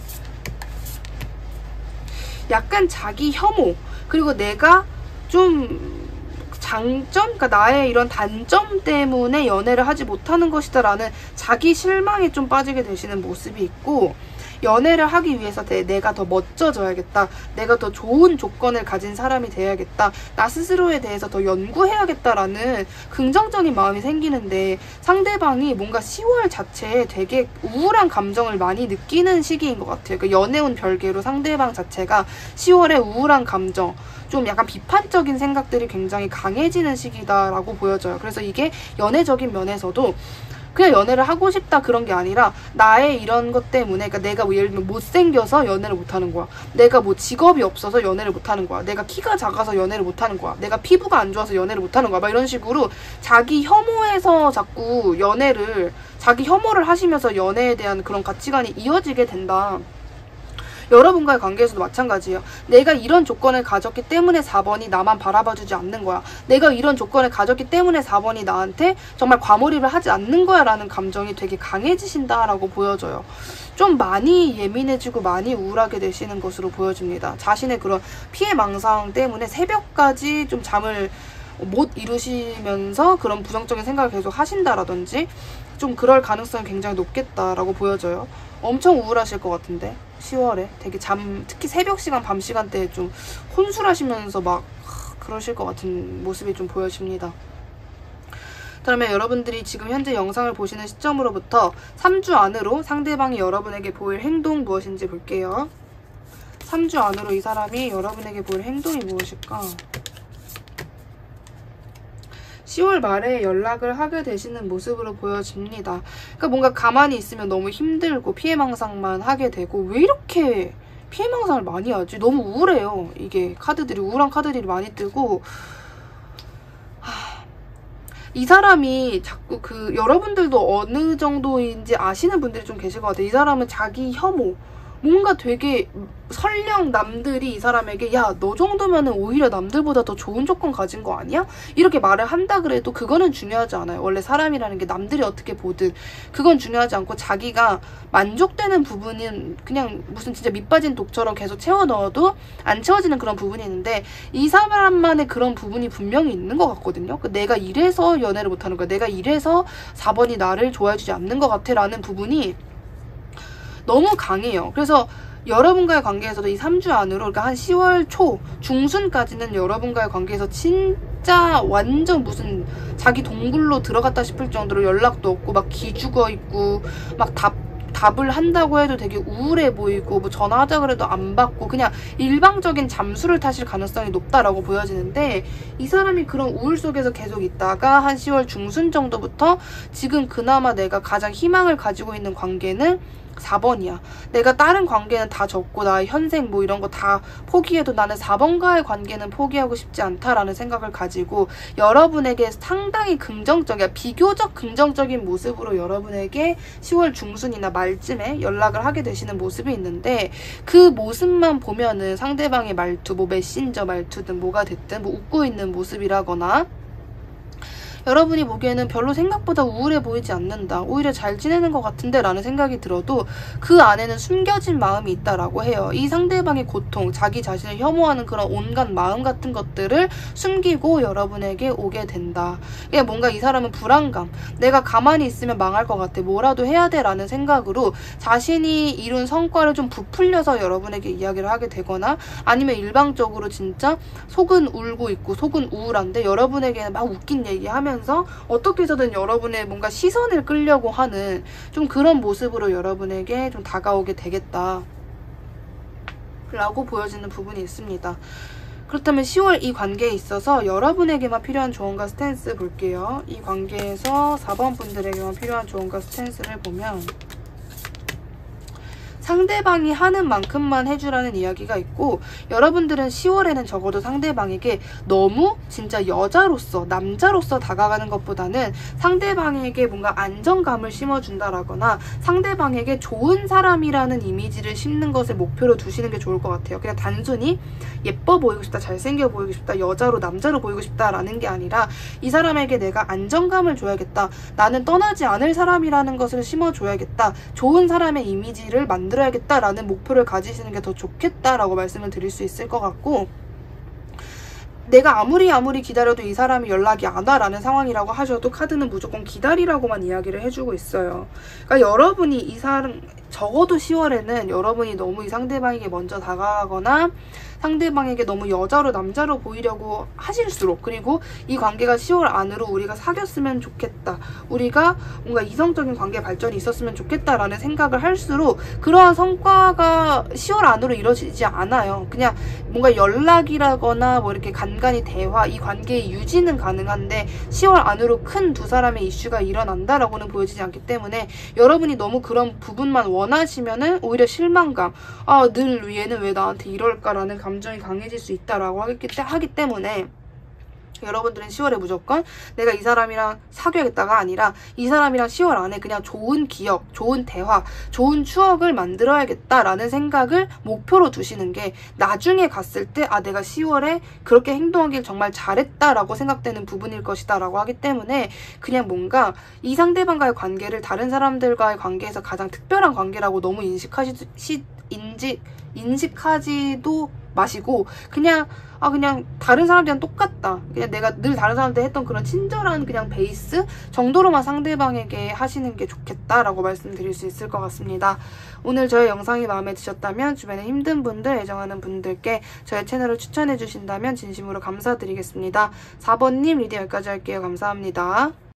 약간 자기 혐오, 그리고 내가 좀 장점, 그러니까 나의 이런 단점 때문에 연애를 하지 못하는 것이다 라는 자기 실망에 좀 빠지게 되시는 모습이 있고, 연애를 하기 위해서 내, 내가 더 멋져져야겠다, 내가 더 좋은 조건을 가진 사람이 돼야겠다, 나 스스로에 대해서 더 연구해야겠다라는 긍정적인 마음이 생기는데, 상대방이 뭔가 시월 자체에 되게 우울한 감정을 많이 느끼는 시기인 것 같아요. 그러니까 연애운 별개로 상대방 자체가 시월에 우울한 감정, 좀 약간 비판적인 생각들이 굉장히 강해지는 시기다라고 보여져요. 그래서 이게 연애적인 면에서도 그냥 연애를 하고 싶다 그런 게 아니라 나의 이런 것 때문에, 그러니까 내가 뭐 예를 들면 못생겨서 연애를 못하는 거야, 내가 뭐 직업이 없어서 연애를 못하는 거야, 내가 키가 작아서 연애를 못하는 거야, 내가 피부가 안 좋아서 연애를 못하는 거야, 막 이런 식으로 자기 혐오에서 자꾸 연애를, 자기 혐오를 하시면서 연애에 대한 그런 가치관이 이어지게 된다. 여러분과의 관계에서도 마찬가지예요. 내가 이런 조건을 가졌기 때문에 사 번이 나만 바라봐주지 않는 거야, 내가 이런 조건을 가졌기 때문에 사 번이 나한테 정말 과몰입을 하지 않는 거야 라는 감정이 되게 강해지신다라고 보여져요. 좀 많이 예민해지고 많이 우울하게 되시는 것으로 보여집니다. 자신의 그런 피해망상 때문에 새벽까지 좀 잠을 못 이루시면서 그런 부정적인 생각을 계속 하신다라든지 좀 그럴 가능성이 굉장히 높겠다라고 보여져요. 엄청 우울하실 것 같은데 시월에 되게 잠, 특히 새벽 시간, 밤 시간대에 좀 혼술하시면서 막 그러실 것 같은 모습이 좀 보여집니다. 그러면 여러분들이 지금 현재 영상을 보시는 시점으로부터 삼 주 안으로 상대방이 여러분에게 보일 행동 무엇인지 볼게요. 삼 주 안으로 이 사람이 여러분에게 보일 행동이 무엇일까? 시월 말에 연락을 하게 되시는 모습으로 보여집니다. 그러니까 뭔가 가만히 있으면 너무 힘들고 피해망상만 하게 되고, 왜 이렇게 피해망상을 많이 하지? 너무 우울해요. 이게 카드들이, 우울한 카드들이 많이 뜨고, 하... 이 사람이 자꾸 그 여러분들도 어느 정도인지 아시는 분들이 좀 계실 것 같아요. 이 사람은 자기 혐오, 뭔가 되게 설령 남들이 이 사람에게 야, 너 정도면은 오히려 남들보다 더 좋은 조건 가진 거 아니야? 이렇게 말을 한다 그래도 그거는 중요하지 않아요. 원래 사람이라는 게 남들이 어떻게 보든 그건 중요하지 않고 자기가 만족되는 부분은 그냥 무슨 진짜 밑빠진 독처럼 계속 채워 넣어도 안 채워지는 그런 부분이 있는데 이 사람만의 그런 부분이 분명히 있는 것 같거든요. 내가 이래서 연애를 못하는 거야. 내가 이래서 사 번이 나를 좋아해주지 않는 것 같아 라는 부분이 너무 강해요. 그래서 여러분과의 관계에서도 이 삼 주 안으로, 그러니까 한 시월 초 중순까지는 여러분과의 관계에서 진짜 완전 무슨 자기 동굴로 들어갔다 싶을 정도로 연락도 없고 막 기죽어 있고 막 답 답을 한다고 해도 되게 우울해 보이고 뭐 전화하자 그래도 안 받고 그냥 일방적인 잠수를 타실 가능성이 높다라고 보여지는데, 이 사람이 그런 우울 속에서 계속 있다가 한 시월 중순 정도부터 지금 그나마 내가 가장 희망을 가지고 있는 관계는 사 번이야. 내가 다른 관계는 다 접고 나의 현생 뭐 이런 거 다 포기해도 나는 사 번과의 관계는 포기하고 싶지 않다라는 생각을 가지고 여러분에게 상당히 긍정적이야, 비교적 긍정적인 모습으로 여러분에게 시월 중순이나 말쯤에 연락을 하게 되시는 모습이 있는데, 그 모습만 보면은 상대방의 말투, 뭐 메신저 말투든 뭐가 됐든 뭐 웃고 있는 모습이라거나 여러분이 보기에는 별로 생각보다 우울해 보이지 않는다, 오히려 잘 지내는 것 같은데 라는 생각이 들어도 그 안에는 숨겨진 마음이 있다라고 해요. 이 상대방의 고통, 자기 자신을 혐오하는 그런 온갖 마음 같은 것들을 숨기고 여러분에게 오게 된다. 그냥 뭔가 이 사람은 불안감, 내가 가만히 있으면 망할 것 같아, 뭐라도 해야 돼 라는 생각으로 자신이 이룬 성과를 좀 부풀려서 여러분에게 이야기를 하게 되거나, 아니면 일방적으로 진짜 속은 울고 있고 속은 우울한데 여러분에게는 막 웃긴 얘기하면 면서 어떻게 해서든 여러분의 뭔가 시선을 끌려고 하는 좀 그런 모습으로 여러분에게 좀 다가오게 되겠다 라고 보여지는 부분이 있습니다. 그렇다면 시월 이 관계에 있어서 여러분에게만 필요한 조언과 스탠스 볼게요. 이 관계에서 사 번 분들에게만 필요한 조언과 스탠스를 보면, 상대방이 하는 만큼만 해주라는 이야기가 있고, 여러분들은 시월에는 적어도 상대방에게 너무 진짜 여자로서 남자로서 다가가는 것보다는 상대방에게 뭔가 안정감을 심어준다라거나 상대방에게 좋은 사람이라는 이미지를 심는 것을 목표로 두시는 게 좋을 것 같아요. 그냥 단순히 예뻐 보이고 싶다, 잘생겨 보이고 싶다, 여자로 남자로 보이고 싶다라는 게 아니라 이 사람에게 내가 안정감을 줘야겠다, 나는 떠나지 않을 사람이라는 것을 심어줘야겠다, 좋은 사람의 이미지를 만들어 야겠다라는 목표를 가지시는 게 더 좋겠다라고 말씀을 드릴 수 있을 것 같고, 내가 아무리 아무리 기다려도 이 사람이 연락이 안 와라는 상황이라고 하셔도 카드는 무조건 기다리라고만 이야기를 해주고 있어요. 그러니까 여러분이 이 사람, 적어도 시월에는 여러분이 너무 이 상대방에게 먼저 다가가거나 상대방에게 너무 여자로 남자로 보이려고 하실수록, 그리고 이 관계가 시월 안으로 우리가 사귀었으면 좋겠다, 우리가 뭔가 이성적인 관계 발전이 있었으면 좋겠다라는 생각을 할수록 그러한 성과가 시월 안으로 이루어지지 않아요. 그냥 뭔가 연락이라거나 뭐 이렇게 간간히 대화, 이 관계의 유지는 가능한데 시월 안으로 큰 두 사람의 이슈가 일어난다라고는 보여지지 않기 때문에, 여러분이 너무 그런 부분만 원하시면은 오히려 실망감, 아, 늘 얘는 왜 나한테 이럴까라는 감정이 강해질 수 있다라고 하기 때문에 여러분들은 시월에 무조건 내가 이 사람이랑 사귀어야겠다가 아니라 이 사람이랑 시월 안에 그냥 좋은 기억, 좋은 대화, 좋은 추억을 만들어야겠다라는 생각을 목표로 두시는 게 나중에 갔을 때 아, 내가 시월에 그렇게 행동하길 정말 잘했다라고 생각되는 부분일 것이다 라고 하기 때문에, 그냥 뭔가 이 상대방과의 관계를 다른 사람들과의 관계에서 가장 특별한 관계라고 너무 인식하시, 시, 인지, 인식하지도 마시고 그냥 아 그냥 다른 사람들이랑 똑같다, 그냥 내가 늘 다른 사람한테 했던 그런 친절한 그냥 베이스 정도로만 상대방에게 하시는 게 좋겠다라고 말씀드릴 수 있을 것 같습니다. 오늘 저의 영상이 마음에 드셨다면 주변에 힘든 분들, 애정하는 분들께 저의 채널을 추천해 주신다면 진심으로 감사드리겠습니다. 사 번님 리딩 여기까지 할게요. 감사합니다.